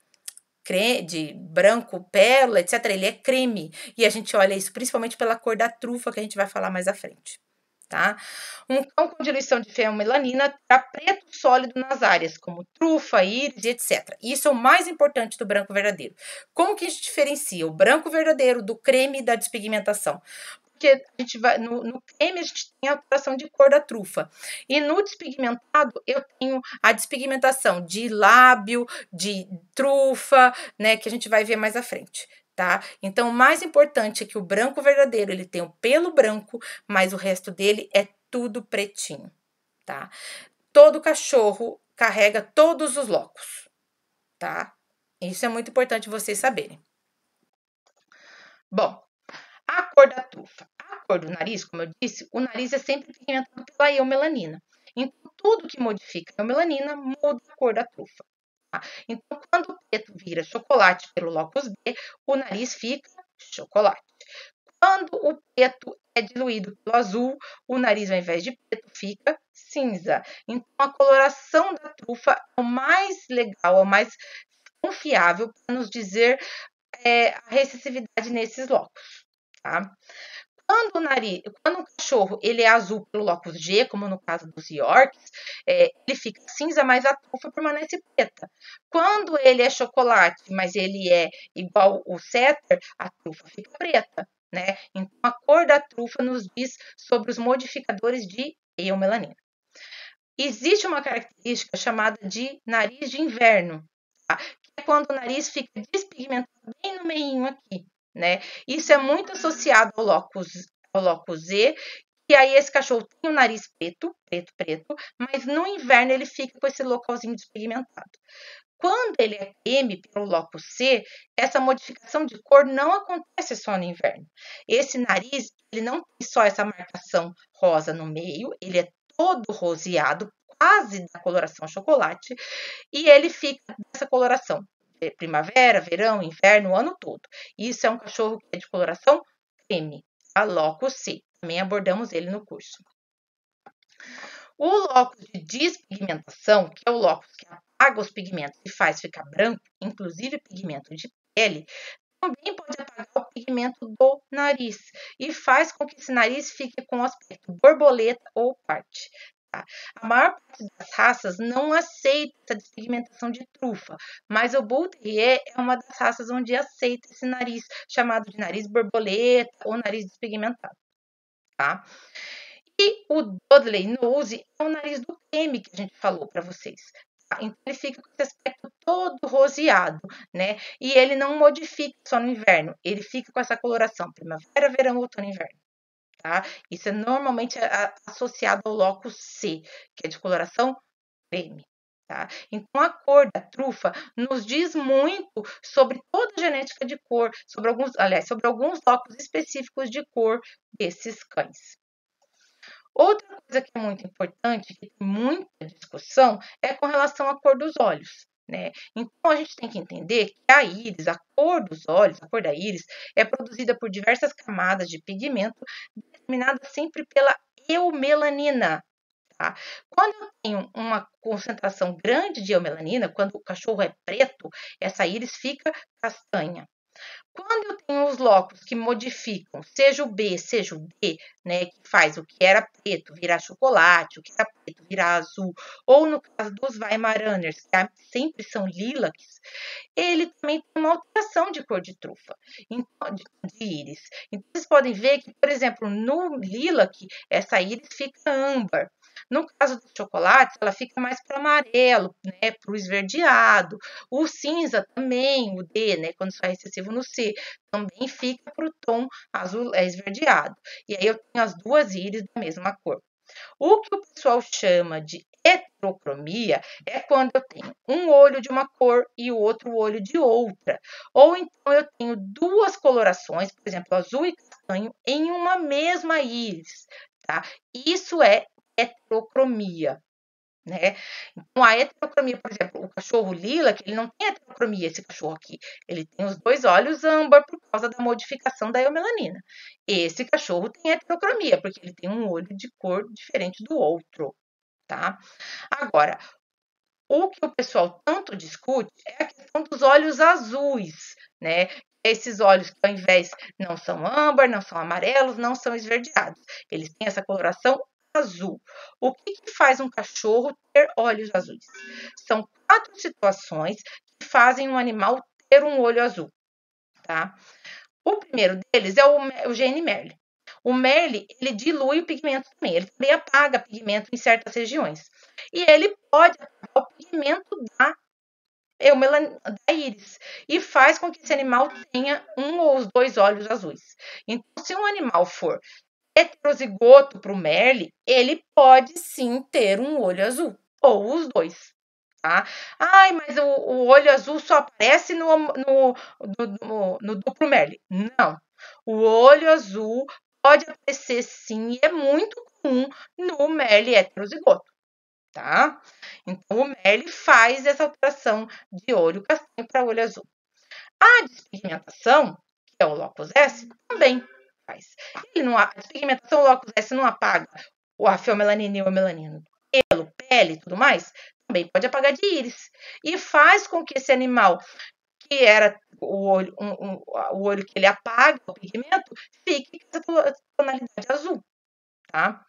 branco, pérola, etc., ele é creme. E a gente olha isso principalmente pela cor da trufa, que a gente vai falar mais à frente. Tá? Um cão com diluição de feomelanina terá preto sólido nas áreas, como trufa, íris, etc. Isso é o mais importante do branco verdadeiro. Como que a gente diferencia o branco verdadeiro do creme da despigmentação? Porque a gente vai no creme a gente tem a alteração de cor da trufa. E no despigmentado eu tenho a despigmentação de lábio, de trufa, né, que a gente vai ver mais à frente. Tá? Então, o mais importante é que o branco verdadeiro, ele tem o pelo branco, mas o resto dele é tudo pretinho, tá? Todo cachorro carrega todos os locos, tá? Isso é muito importante vocês saberem. Bom, a cor da trufa. A cor do nariz, como eu disse, o nariz é sempre pigmentado pela eumelanina. Então, tudo que modifica a eumelanina muda a cor da trufa. Tá? Então, quando o preto vira chocolate pelo locus B, o nariz fica chocolate. Quando o preto é diluído pelo azul, o nariz, ao invés de preto, fica cinza. Então, a coloração da trufa é o mais legal, é o mais confiável para nos dizer a recessividade nesses locos. Tá? Quando o cachorro ele é azul pelo locus G, como no caso dos Yorks, ele fica cinza, mas a trufa permanece preta. Quando ele é chocolate, mas ele é igual o setter, a trufa fica preta, né? Então, a cor da trufa nos diz sobre os modificadores de eumelanina. Existe uma característica chamada de nariz de inverno, tá? Que é quando o nariz fica despigmentado bem no meinho aqui, né? Isso é muito associado ao locus Z, e aí esse cachorro tem o nariz preto, mas no inverno ele fica com esse localzinho despigmentado. Quando ele é creme pelo locus C, essa modificação de cor não acontece só no inverno. Esse nariz, ele não tem só essa marcação rosa no meio, ele é todo roseado, quase da coloração chocolate, e ele fica dessa coloração primavera, verão, inverno, o ano todo. Isso é um cachorro que é de coloração creme, a locus C. Também abordamos ele no curso. O locus de despigmentação, que é o locus que apaga os pigmentos e faz ficar branco, inclusive pigmento de pele, também pode apagar o pigmento do nariz e faz com que esse nariz fique com aspecto borboleta ou parte. Tá? A maior parte das raças não aceita essa despigmentação de trufa, mas o Bull Terrier é uma das raças onde aceita esse nariz, chamado de nariz borboleta ou nariz despigmentado. Tá? E o Dudley Nose é o nariz do creme que a gente falou para vocês. Tá? Então, ele fica com esse aspecto todo roseado, né? E ele não modifica só no inverno, ele fica com essa coloração primavera, verão, outono e inverno. Tá? Isso é normalmente associado ao locus C, que é de coloração creme. Tá? Então, a cor da trufa nos diz muito sobre toda a genética de cor, sobre alguns locos específicos de cor desses cães. Outra coisa que é muito importante, que tem muita discussão, é com relação à cor dos olhos. Né? Então, a gente tem que entender que a íris, a cor dos olhos, a cor da íris, é produzida por diversas camadas de pigmento, determinada sempre pela eumelanina. Tá? Quando eu tenho uma concentração grande de eumelanina, quando o cachorro é preto, essa íris fica castanha. Quando eu tenho os locos que modificam, seja o B, seja o D, né, que faz o que era preto virar chocolate, o que era preto virar azul, ou no caso dos Weimaraners, que sempre são lilacs, ele também tem uma alteração de cor de trufa, então, de íris. Então, vocês podem ver que, por exemplo, no lilac, essa íris fica âmbar. No caso dos chocolates, ela fica mais para o amarelo, né, para o esverdeado. O cinza também, o D, né, quando só é excessivo no C, também fica para o tom azul esverdeado. E aí eu tenho as duas íris da mesma cor. O que o pessoal chama de heterocromia é quando eu tenho um olho de uma cor e o outro olho de outra. Ou então eu tenho duas colorações, por exemplo, azul e castanho, em uma mesma íris. Tá? Isso é heterocromia. né? Então, a heterocromia, por exemplo, o cachorro lila, que ele não tem heterocromia, esse cachorro aqui, ele tem os 2 olhos âmbar por causa da modificação da eumelanina. Esse cachorro tem heterocromia, porque ele tem um olho de cor diferente do outro, tá? Agora, o que o pessoal tanto discute é a questão dos olhos azuis, né? Esses olhos que, ao invés, não são âmbar, não são amarelos, não são esverdeados. Eles têm essa coloração azul. O que faz um cachorro ter olhos azuis? São 4 situações que fazem um animal ter um olho azul, tá? O primeiro deles é o gene Merle. O Merle, ele dilui o pigmento também, ele também apaga pigmento em certas regiões. E ele pode apagar o pigmento da íris e faz com que esse animal tenha um ou os 2 olhos azuis. Então, se um animal for heterozigoto para o Merle, ele pode sim ter um olho azul, ou os 2. Tá? Ai, mas o olho azul só aparece no duplo Merle. Não. O olho azul pode aparecer sim, e é muito comum no Merle heterozigoto, tá? Então, o Merle faz essa alteração de olho castanho para olho azul. A despigmentação, que é o locus S, também faz. A despigmentação, o locus S não apaga a feomelanina e o melanina. Pelo, pele e tudo mais, também pode apagar de íris. E faz com que esse animal, que era o olho que ele apaga, o pigmento, fique com essa tonalidade azul, tá?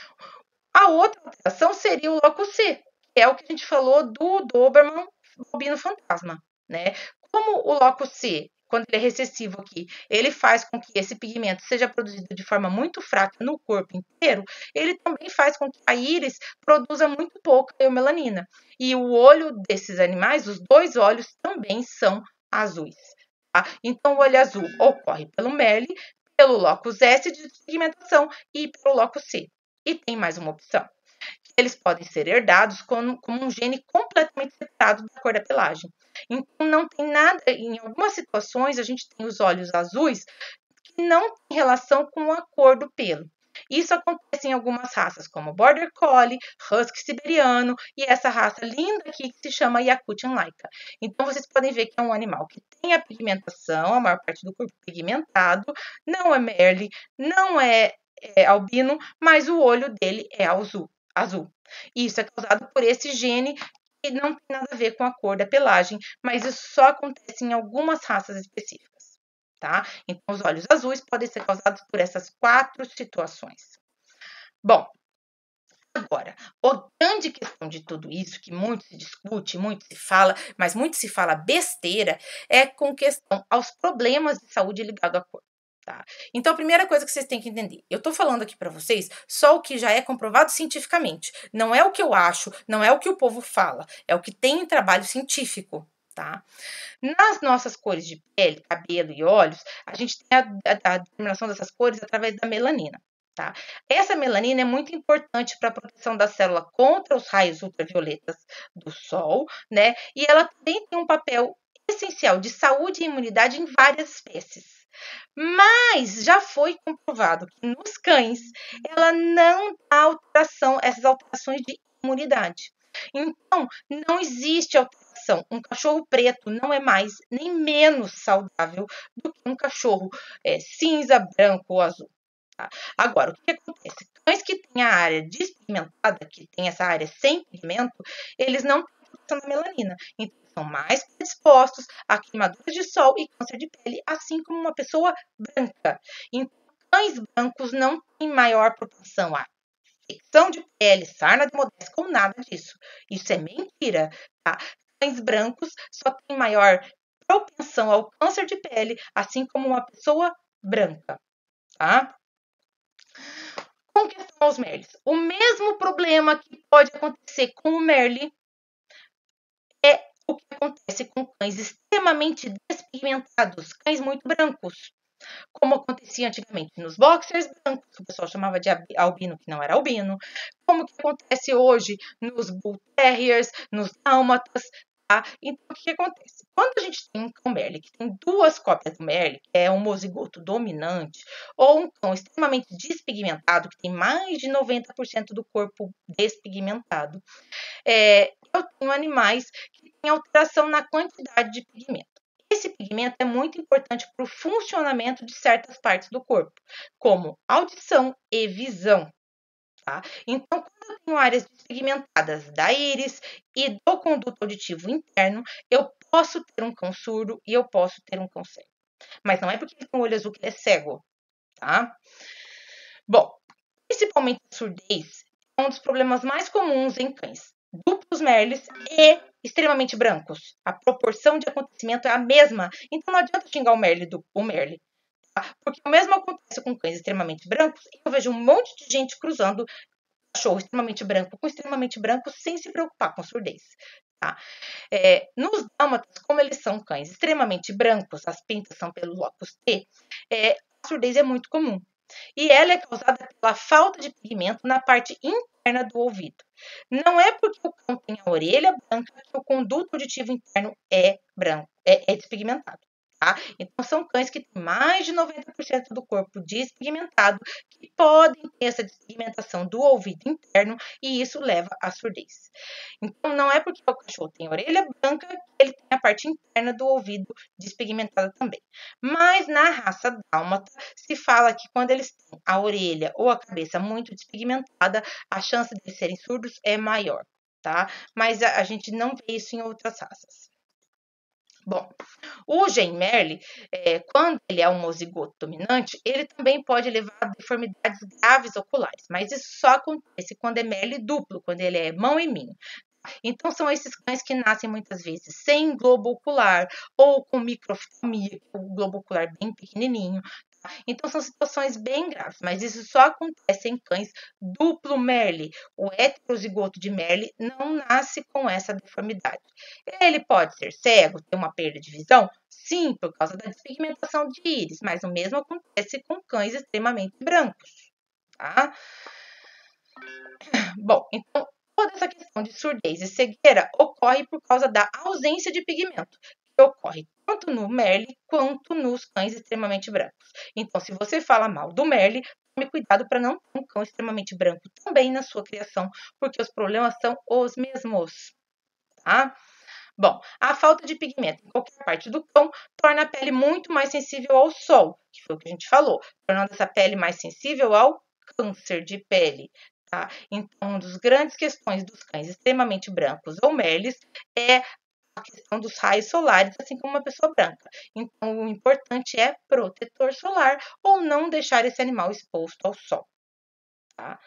A outra alteração seria o locus C, que é o que a gente falou do Doberman albino fantasma, né? Como o locus C, quando ele é recessivo aqui, ele faz com que esse pigmento seja produzido de forma muito fraca no corpo inteiro, ele também faz com que a íris produza muito pouca eumelanina. E o olho desses animais, os 2 olhos, também são azuis. Tá? Então, o olho azul ocorre pelo Merle, pelo locus S de pigmentação e pelo locus C. E tem mais uma opção, que eles podem ser herdados como um gene completamente separado da cor da pelagem. Então, não tem nada, em algumas situações, a gente tem os olhos azuis que não tem relação com a cor do pelo. Isso acontece em algumas raças, como Border Collie, Husky Siberiano e essa raça linda aqui que se chama Yakutian Laika. Então, vocês podem ver que é um animal que tem a pigmentação, a maior parte do corpo pigmentado, não é Merle, não é albino, mas o olho dele é azul. Isso é causado por esse gene que não tem nada a ver com a cor da pelagem, mas isso só acontece em algumas raças específicas, tá? Então, os olhos azuis podem ser causados por essas 4 situações. Bom, agora, a grande questão de tudo isso, que muito se discute, muito se fala, mas muito se fala besteira, é com questão aos problemas de saúde ligados à cor. Tá? Então, a primeira coisa que vocês têm que entender, eu tô falando aqui para vocês só o que já é comprovado cientificamente. Não é o que eu acho, não é o que o povo fala, é o que tem em trabalho científico, tá? Nas nossas cores de pele, cabelo e olhos, a gente tem a determinação dessas cores através da melanina. Tá? Essa melanina é muito importante para a proteção da célula contra os raios ultravioletas do sol, né? E ela também tem um papel essencial de saúde e imunidade em várias espécies. Mas já foi comprovado que nos cães ela não dá essas alterações de imunidade. Então, não existe alteração. Um cachorro preto não é mais nem menos saudável do que um cachorro cinza, branco ou azul. Tá? Agora, o que acontece? Cães que têm a área despigmentada, que tem essa área sem pigmento, eles não têm produção da melanina. Então, são mais predispostos a queimaduras de sol e câncer de pele, assim como uma pessoa branca. Então, cães brancos não têm maior propensão a infecção de pele, sarna demodésica ou nada disso. Isso é mentira, tá? Cães brancos só têm maior propensão ao câncer de pele, assim como uma pessoa branca, tá? Com questão aos Merles, o mesmo problema que pode acontecer com o Merle é o que acontece com cães extremamente despigmentados, cães muito brancos, como acontecia antigamente nos boxers brancos, que o pessoal chamava de albino, que não era albino, como que acontece hoje nos bull terriers, nos dálmatas, tá? Então, o que acontece? Quando a gente tem um cão Merle que tem 2 cópias do Merle, que é um mozigoto dominante, ou um cão extremamente despigmentado, que tem mais de 90% do corpo despigmentado, eu tenho animais que têm alteração na quantidade de pigmento. Esse pigmento é muito importante para o funcionamento de certas partes do corpo, como audição e visão. Tá? Então, quando eu tenho áreas despigmentadas da íris e do conduto auditivo interno, eu posso ter um cão surdo e eu posso ter um cão cego. Mas não é porque ele tem um olho azul que ele é cego, tá? Bom, principalmente a surdez é um dos problemas mais comuns em cães duplos Merles e extremamente brancos. A proporção de acontecimento é a mesma, então não adianta xingar o Merle duplo, o Merle. Tá? Porque o mesmo acontece com cães extremamente brancos e eu vejo um monte de gente cruzando cachorro extremamente branco com extremamente branco sem se preocupar com surdez. Tá? Nos dálmatas, como eles são cães extremamente brancos, as pintas são pelo locus T, a surdez é muito comum. E ela é causada pela falta de pigmento na parte interna do ouvido. Não é porque o cão tem a orelha branca que o conduto auditivo interno é branco, é despigmentado. Tá? Então, são cães que têm mais de 90% do corpo despigmentado, que podem ter essa despigmentação do ouvido interno, e isso leva à surdez. Então, não é porque o cachorro tem a orelha branca que ele tem a parte interna do ouvido despigmentada também. Mas na raça dálmata, se fala que quando eles têm a orelha ou a cabeça muito despigmentada, a chance de serem surdos é maior, tá? Mas a gente não vê isso em outras raças. Bom, o gene Merle, quando ele é um mozigoto dominante, ele também pode levar a deformidades graves oculares, mas isso só acontece quando é Merle duplo, quando ele é mão e minho. Então, são esses cães que nascem muitas vezes sem globo ocular ou com microftalmia, o globo ocular bem pequenininho. Tá? Então, são situações bem graves, mas isso só acontece em cães duplo Merle. O heterozigoto de Merle não nasce com essa deformidade. Ele pode ser cego, ter uma perda de visão? Sim, por causa da despigmentação de íris, mas o mesmo acontece com cães extremamente brancos. Tá? Bom, então, toda essa questão de surdez e cegueira ocorre por causa da ausência de pigmento, que ocorre tanto no Merle quanto nos cães extremamente brancos. Então, se você fala mal do Merle, tome cuidado para não ter um cão extremamente branco também na sua criação, porque os problemas são os mesmos, tá? Bom, a falta de pigmento em qualquer parte do cão torna a pele muito mais sensível ao sol, que foi o que a gente falou, tornando essa pele mais sensível ao câncer de pele. Tá? Então, uma das grandes questões dos cães extremamente brancos ou Merles é a questão dos raios solares, assim como uma pessoa branca. Então, o importante é protetor solar ou não deixar esse animal exposto ao sol. Tá?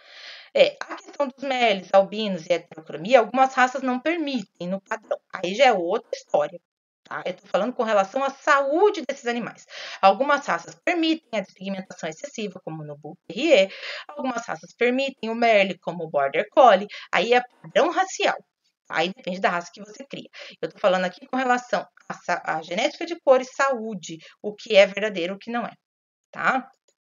A questão dos Merles, albinos e heterocromia, algumas raças não permitem no padrão. Aí já é outra história. Tá? Eu estou falando com relação à saúde desses animais. Algumas raças permitem a despigmentação excessiva, como no Bull Terrier. Algumas raças permitem o Merle, como o Border Collie. Aí é padrão racial. Aí depende da raça que você cria. Eu estou falando aqui com relação à genética de cor e saúde, o que é verdadeiro e o que não é. Tá?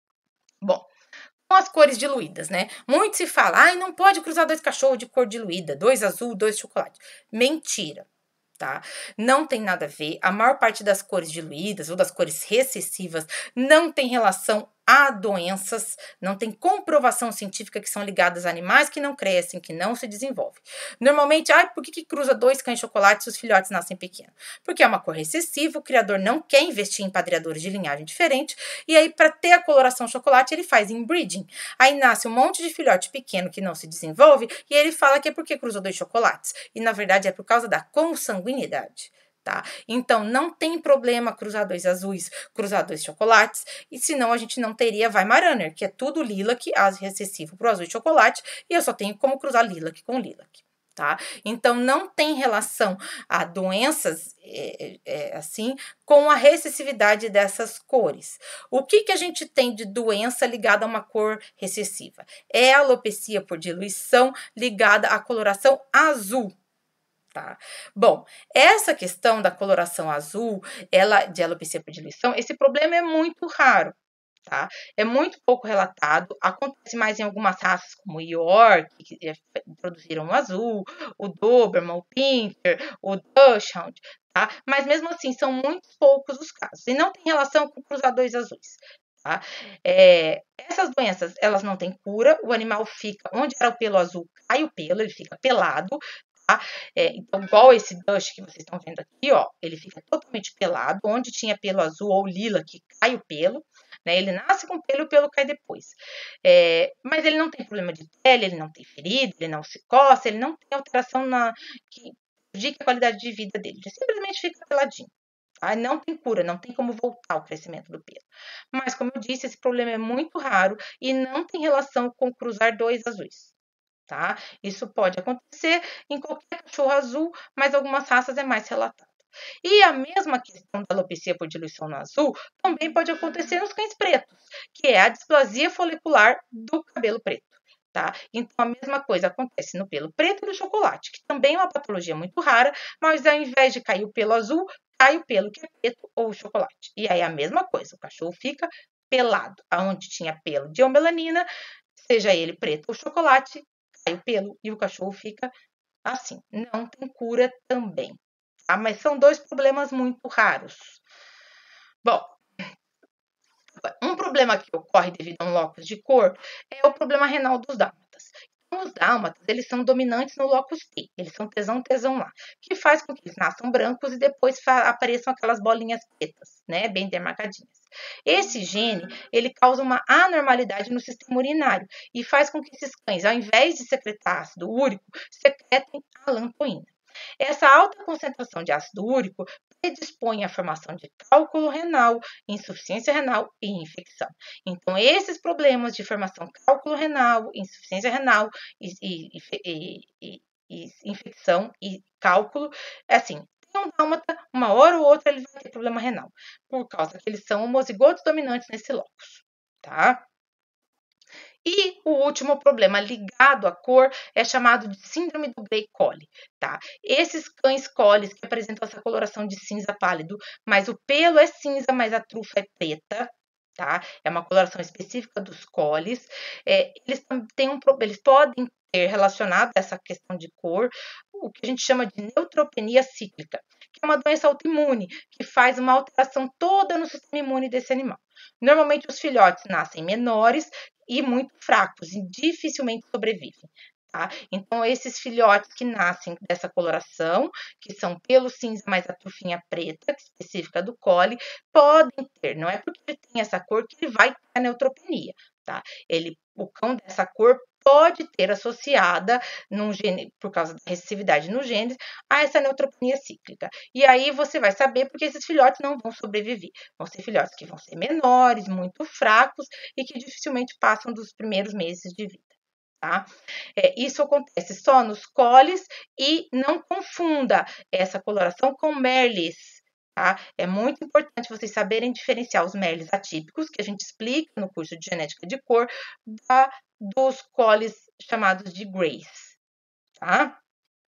Bom, com as cores diluídas, né? Muito se fala, ai, não pode cruzar 2 cachorros de cor diluída, 2 azul, 2 chocolate. Mentira. Tá? Não tem nada a ver. A maior parte das cores diluídas ou das cores recessivas não tem relação a doenças, não tem comprovação científica que são ligadas a animais que não crescem, que não se desenvolvem. Normalmente, por que cruza 2 cães de chocolate se os filhotes nascem pequenos? Porque é uma cor recessiva, o criador não quer investir em padreadores de linhagem diferente, e aí para ter a coloração chocolate ele faz inbreeding. Aí nasce um monte de filhote pequeno que não se desenvolve, e ele fala que é porque cruzou 2 chocolates. E na verdade é por causa da consanguinidade. Tá? Então, não tem problema cruzar 2 azuis, cruzar 2 chocolates, e senão a gente não teria Weimaraner, que é tudo lilac, as recessivo para o azul e chocolate, e eu só tenho como cruzar lilac com lilac. Tá? Então, não tem relação a doenças assim com a recessividade dessas cores. O que a gente tem de doença ligada a uma cor recessiva? É a alopecia por diluição ligada à coloração azul. Tá? Bom, essa questão da coloração azul, de alopecia por diluição, esse problema é muito raro. tá? É muito pouco relatado, acontece mais em algumas raças como o York, que produziram o azul, o Doberman, o Pinscher, o Dachshund, tá? Mas mesmo assim, são muito poucos os casos, e não tem relação com cruzadores azuis, tá? Essas doenças, elas não têm cura, o animal fica, onde era o pelo azul, cai o pelo, ele fica pelado, tá? Então, igual esse Dutch que vocês estão vendo aqui, ó, ele fica totalmente pelado, onde tinha pelo azul ou lila, que cai o pelo, né? Ele nasce com pelo e o pelo cai depois. Mas ele não tem problema de pele, ele não tem ferida, ele não se coça, ele não tem alteração que prejudique a qualidade de vida dele, ele simplesmente fica peladinho. Tá? Não tem cura, não tem como voltar o crescimento do pelo. Mas, como eu disse, esse problema é muito raro e não tem relação com cruzar dois azuis. Tá? Isso pode acontecer em qualquer cachorro azul, mas algumas raças é mais relatado. E a mesma questão da alopecia por diluição no azul também pode acontecer nos cães pretos, que é a displasia folicular do cabelo preto. Tá? Então, a mesma coisa acontece no pelo preto e no chocolate, que também é uma patologia muito rara, mas ao invés de cair o pelo azul, cai o pelo que é preto ou chocolate. E aí a mesma coisa, o cachorro fica pelado, aonde tinha pelo de eumelanina, seja ele preto ou chocolate, cai o pelo e o cachorro fica assim. Não tem cura também, tá? Mas são dois problemas muito raros. Bom, um problema que ocorre devido a um locus de cor é o problema renal dos dálmatas. Então, os dálmatas, eles são dominantes no locus T, eles são tesão lá, que faz com que eles nasçam brancos e depois apareçam aquelas bolinhas pretas, né, bem demarcadinhas. Esse gene, ele causa uma anormalidade no sistema urinário e faz com que esses cães, ao invés de secretar ácido úrico, secretem alantoína. Essa alta concentração de ácido úrico predispõe à formação de cálculo renal, insuficiência renal e infecção. Então, esses problemas de formação cálculo renal, insuficiência renal e infecção e cálculo, assim, tem um dálmata, uma hora ou outra ele vai ter problema renal, por causa que eles são homozigotos dominantes nesse locus, tá? E o último problema ligado à cor é chamado de síndrome do Gray-Collie, tá? Esses cães collies que apresentam essa coloração de cinza pálido, mas o pelo é cinza, mas a trufa é preta, tá? É uma coloração específica dos collies. Eles podem ter relacionado essa questão de cor o que a gente chama de neutropenia cíclica, que é uma doença autoimune que faz uma alteração toda no sistema imune desse animal. Normalmente os filhotes nascem menores e muito fracos e dificilmente sobrevivem. Tá? Então, esses filhotes que nascem dessa coloração, que são pelo cinza mais a trufinha preta, que é específica do Collie, podem ter, não é porque ele tem essa cor que ele vai ter a neutropenia. Tá? O cão dessa cor pode ter associada num gene, por causa da recessividade nos genes, a essa neutropenia cíclica. E aí você vai saber porque esses filhotes não vão sobreviver. Vão ser filhotes que vão ser menores, muito fracos e que dificilmente passam dos primeiros meses de vida. Tá? Isso acontece só nos collies e não confunda essa coloração com Merles. Tá? É muito importante vocês saberem diferenciar os Merles atípicos, que a gente explica no curso de genética de cor, dos collies chamados de Greys. Tá?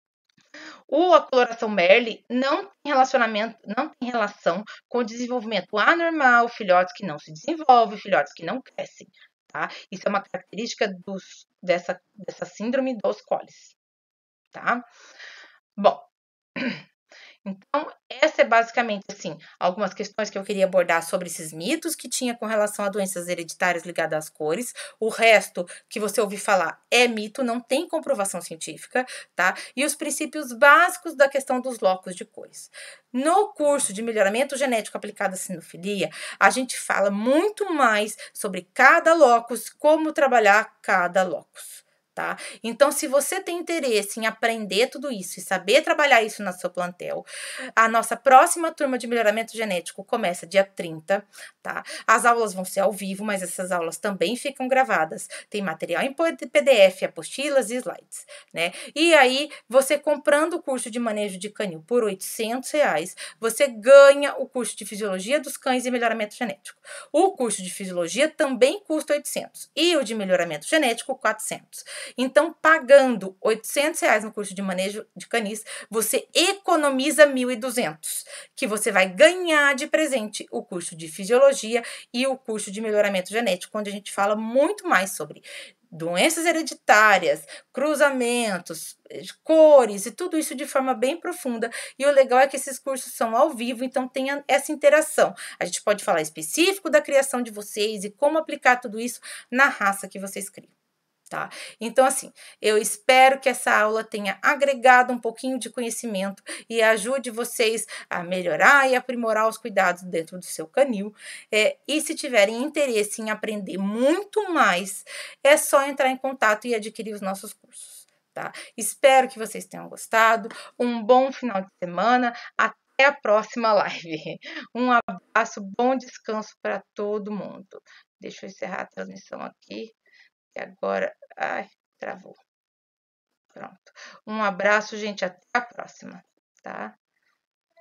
A coloração Merle não tem relação com o desenvolvimento anormal, filhotes que não se desenvolvem, filhotes que não crescem. Tá? Isso é uma característica dessa síndrome dos collies. Tá? Bom, então, essa é basicamente, assim, algumas questões que eu queria abordar sobre esses mitos que tinha com relação a doenças hereditárias ligadas às cores. O resto que você ouviu falar é mito, não tem comprovação científica, tá? E os princípios básicos da questão dos locos de cores. No curso de melhoramento genético aplicado à sinofilia, a gente fala muito mais sobre cada locus, como trabalhar cada locus. Tá? Então, se você tem interesse em aprender tudo isso e saber trabalhar isso no seu plantel, a nossa próxima turma de melhoramento genético começa dia 30, tá? As aulas vão ser ao vivo, mas essas aulas também ficam gravadas. Tem material em PDF, apostilas e slides, né? E aí, você comprando o curso de manejo de canil por R$800, você ganha o curso de fisiologia dos cães e melhoramento genético. O curso de fisiologia também custa 800 e o de melhoramento genético 400. Então, pagando R$ 800 no curso de manejo de canis, você economiza R$ 1.200, que você vai ganhar de presente o curso de fisiologia e o curso de melhoramento genético, onde a gente fala muito mais sobre doenças hereditárias, cruzamentos, cores e tudo isso de forma bem profunda. E o legal é que esses cursos são ao vivo, então tem essa interação. A gente pode falar específico da criação de vocês e como aplicar tudo isso na raça que vocês criam. Tá? Então, assim, eu espero que essa aula tenha agregado um pouquinho de conhecimento e ajude vocês a melhorar e aprimorar os cuidados dentro do seu canil. E se tiverem interesse em aprender muito mais, é só entrar em contato e adquirir os nossos cursos. Tá? Espero que vocês tenham gostado. Um bom final de semana. Até a próxima live. Um abraço, bom descanso para todo mundo. Deixa eu encerrar a transmissão aqui. E agora, ai, travou. Pronto. Um abraço, gente, até a próxima, tá?